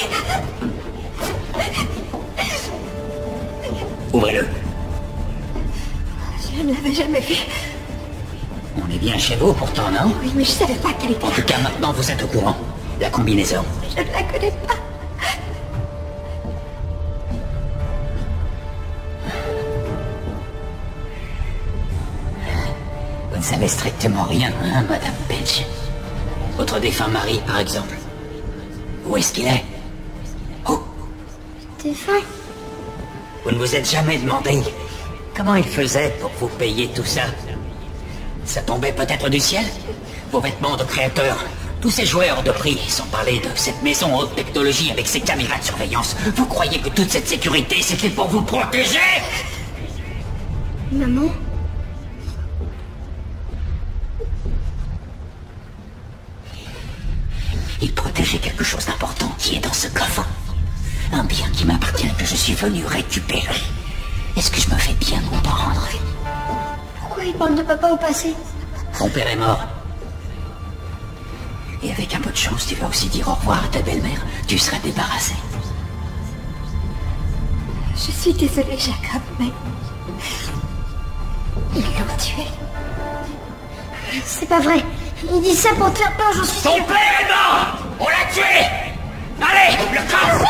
Ouvrez-le. Je ne l'avais jamais vu. On est bien chez vous pourtant, non? Oui, mais je savais pas qu'elle était En tout cas, maintenant vous êtes au courant. La combinaison. Je ne la connais pas. Vous ne savez strictement rien, hein, Madame Page? Votre défunt mari, par exemple. Où est-ce qu'il est? Oh! Défunt? Vous ne vous êtes jamais demandé comment il faisait pour vous payer tout ça? Ça tombait peut-être du ciel? Vos vêtements de créateur, tous ces jouets hors de prix, sans parler de cette maison haute technologie avec ses caméras de surveillance. Vous croyez que toute cette sécurité, c'était pour vous protéger? Maman? Il protégeait quelque chose d'important qui est dans ce coffre. Un bien qui m'appartient, que je suis venu récupérer. Est-ce que je me fais bien comprendre? Pourquoi il parle de papa au passé? Ton père est mort. Et avec un peu de chance, tu vas aussi dire au revoir à ta belle-mère. Tu seras débarrassé. Je suis désolée, Jacob, mais... Ils l'ont tué. C'est pas vrai. Il dit ça pour te faire peur, j'en suis Ton sûre. père est mort! On l'a tué! Allez, le corps!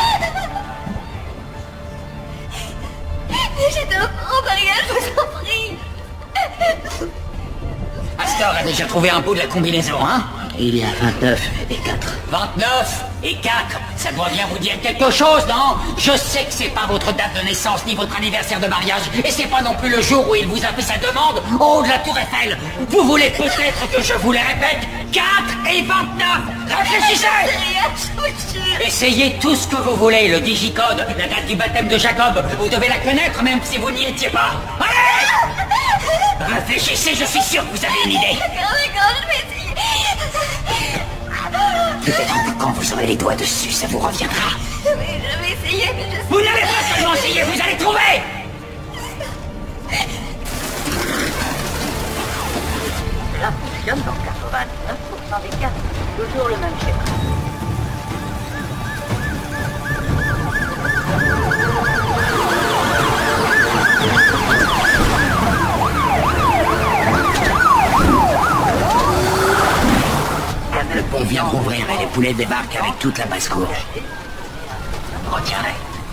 J'étais au courant de rien, je vous en prie. Astor a déjà trouvé un bout de la combinaison, hein? Il y a 29 et 4. 29 et 4, ça doit bien vous dire quelque chose, non? Je sais que c'est pas votre date de naissance ni votre anniversaire de mariage, et c'est pas non plus le jour où il vous a fait sa demande au haut de la tour Eiffel. Vous voulez peut-être que je vous les répète? 4 et 29! Réfléchissez! Essayez tout ce que vous voulez, le digicode, la date du baptême de Jacob, vous devez la connaître même si vous n'y étiez pas. Allez! Réfléchissez, je suis sûr que vous avez une idée. D'accord, je vais essayer. Peut-être que quand vous aurez les doigts dessus, ça vous reviendra. Oui, je vais essayer, mais je... Vous n'allez pas seulement essayer, vous allez trouver! Cela fonctionne dans 99% des cas. Toujours le même schéma. Le pont vient de rouvrir et les poulets débarquent avec toute la basse-cour. Retiens-les.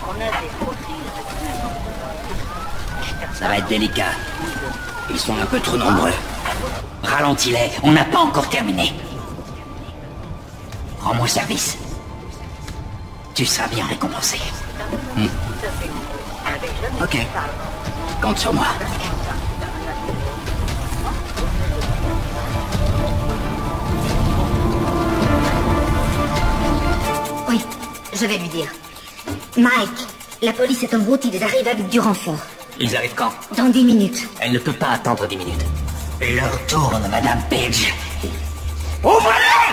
Ça va être délicat. Ils sont un peu trop nombreux. Ralentis-les, on n'a pas encore terminé. Rends-moi service. Tu seras bien récompensé. Ok. Compte sur moi. Oui, je vais lui dire. Mike, la police est en route, ils arrivent avec du renfort. Ils arrivent quand? Dans 10 minutes. Elle ne peut pas attendre 10 minutes. L'heure tourne, Madame Page. Ouvrez-les!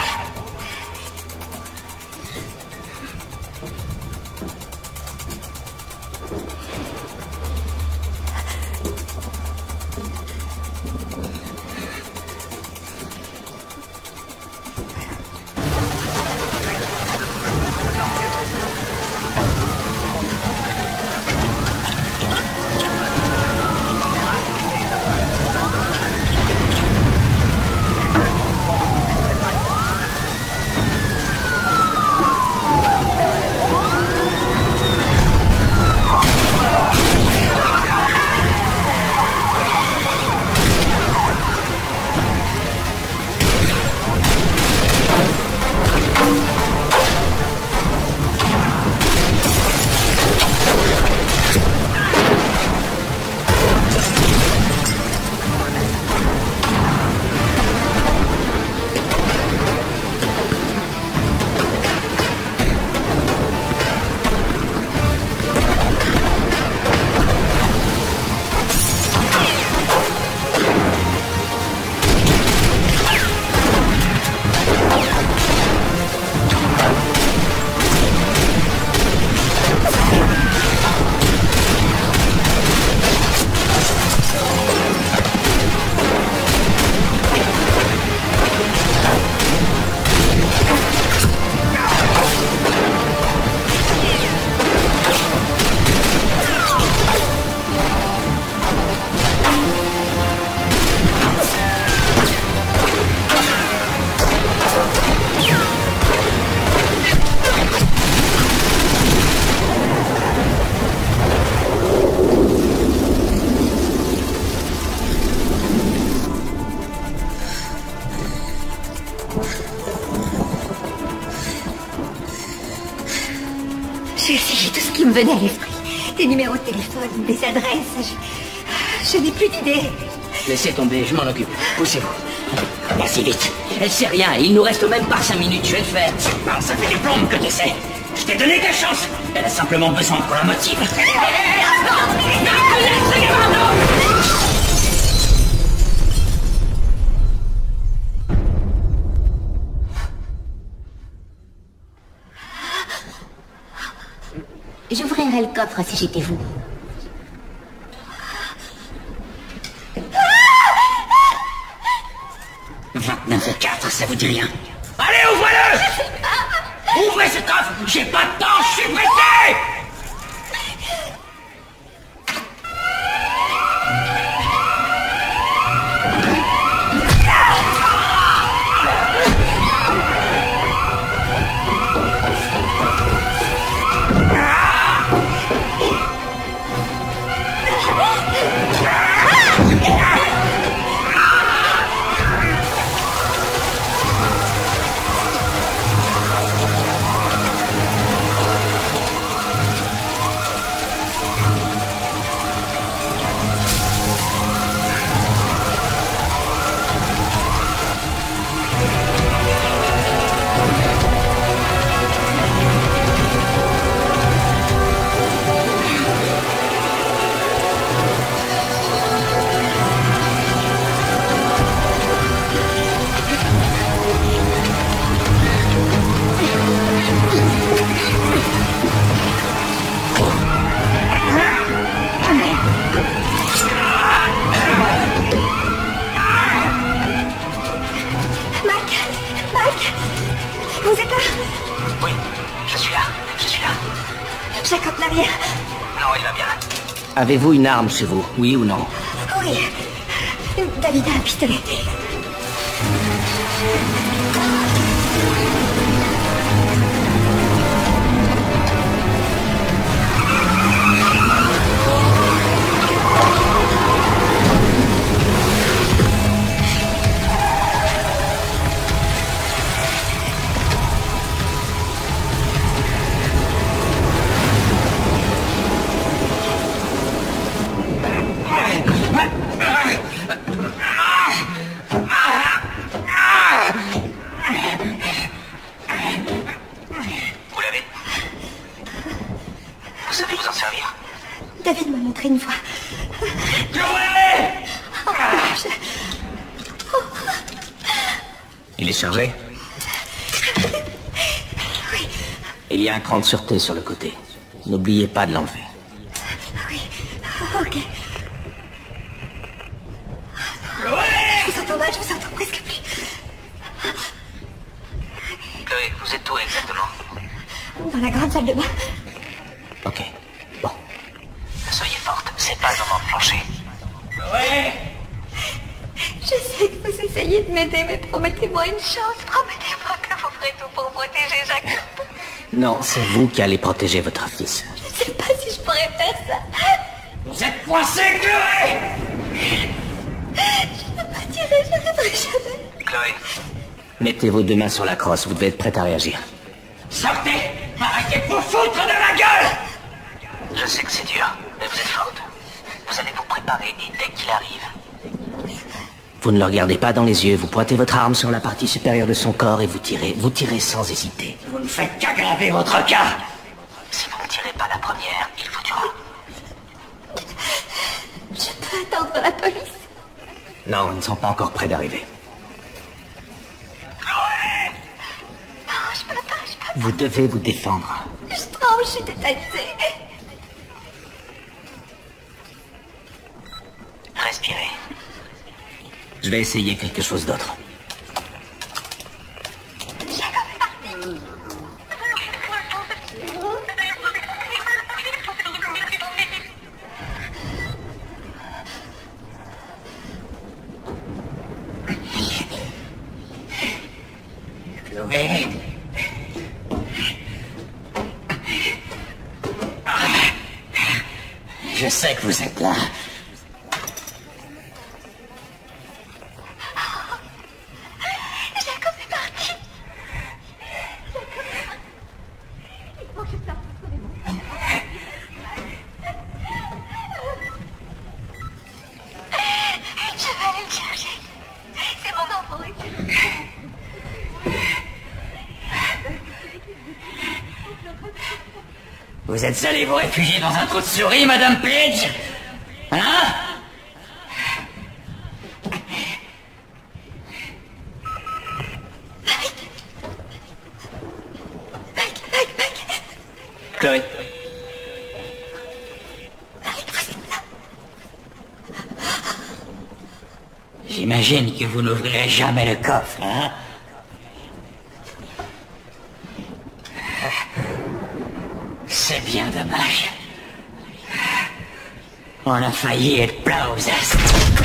qui me venait à l'esprit. Des numéros de téléphone, des adresses. Je n'ai plus d'idées. Laissez tomber, je m'en occupe. Poussez-vous. Merci, vite. Elle sait rien, il nous reste même pas 5 minutes, je vais le faire. Non, ça fait des plombes que tu sais. Je t'ai donné ta chance. Elle a simplement besoin qu'on la motive. J'ouvrirais le coffre si j'étais vous. « 29 et 4, ça vous dit rien? Allez, ouvrez-le! Ouvrez ce coffre! J'ai pas de temps, je suis pressé! Vous êtes là? Oui, je suis là. Jacob n'a rien. Non, il va bien. Avez-vous une arme chez vous, oui ou non? Oui. David a un pistolet. David m'a montré une fois. Il est chargé? Oui. Il y a un cran de sûreté sur le côté. N'oubliez pas de l'enlever. Oui. Ok. Je vous entends mal, je vous entends presque plus. Chloé, vous êtes où exactement? Dans la grande salle de bain. Ok. Bon. Soyez forte, c'est pas le moment de plancher. Ouais. Je sais que vous essayez de m'aider, mais promettez-moi une chose. Promettez-moi que vous ferez tout pour protéger Jacob. Non, c'est vous qui allez protéger votre fils. Je ne sais pas si je pourrais faire ça. Vous êtes coincé, Chloé! Je ne peux pas tirer, je n'arriverai jamais. Chloé, Mettez vos 2 mains sur la crosse, vous devez être prête à réagir. sortez! Arrêtez de vous foutre de la gueule! Je sais que c'est dur, mais vous êtes forte. Vous allez vous préparer et dès qu'il arrive... Vous ne le regardez pas dans les yeux, vous pointez votre arme sur la partie supérieure de son corps et vous tirez sans hésiter. Vous ne faites qu'aggraver votre cas! Si vous ne tirez pas la première, il vous tuera. Je peux attendre la police. Non, ils ne sont pas encore prêts d'arriver. Non, je peux pas. Vous devez vous défendre. Je tremble, je suis tétanisée. Respirez. Je vais essayer quelque chose d'autre. Jacob est parti. Chloé. Je sais que vous êtes là. Jacob est parti. Vous êtes allé vous réfugier dans un trou de souris, Madame Page? Hein? Chloé. J'imagine que vous n'ouvrirez jamais le coffre, hein? C'est bien dommage. On a failli être plein aux astres.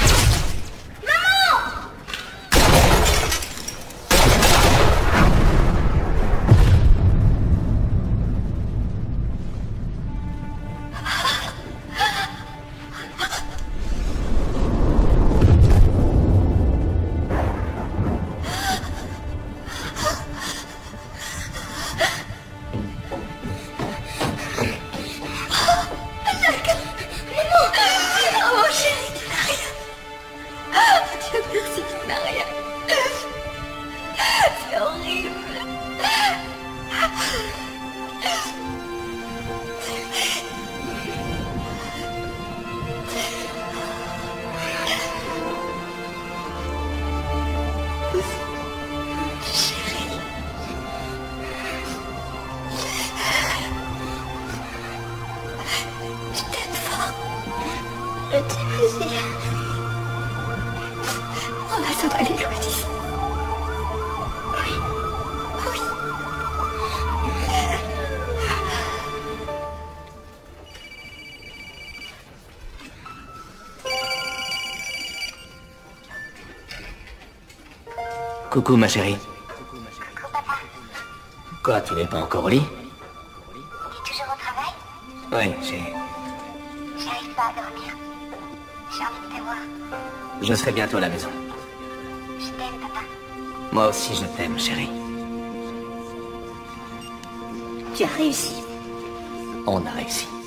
Coucou, ma chérie. Coucou, papa. Quoi, tu n'es pas encore au lit? Tu es toujours au travail? Oui, J'arrive pas à dormir. J'ai envie de te voir. je serai bientôt à la maison. Je t'aime, papa. Moi aussi, je t'aime, chérie. Tu as réussi. On a réussi.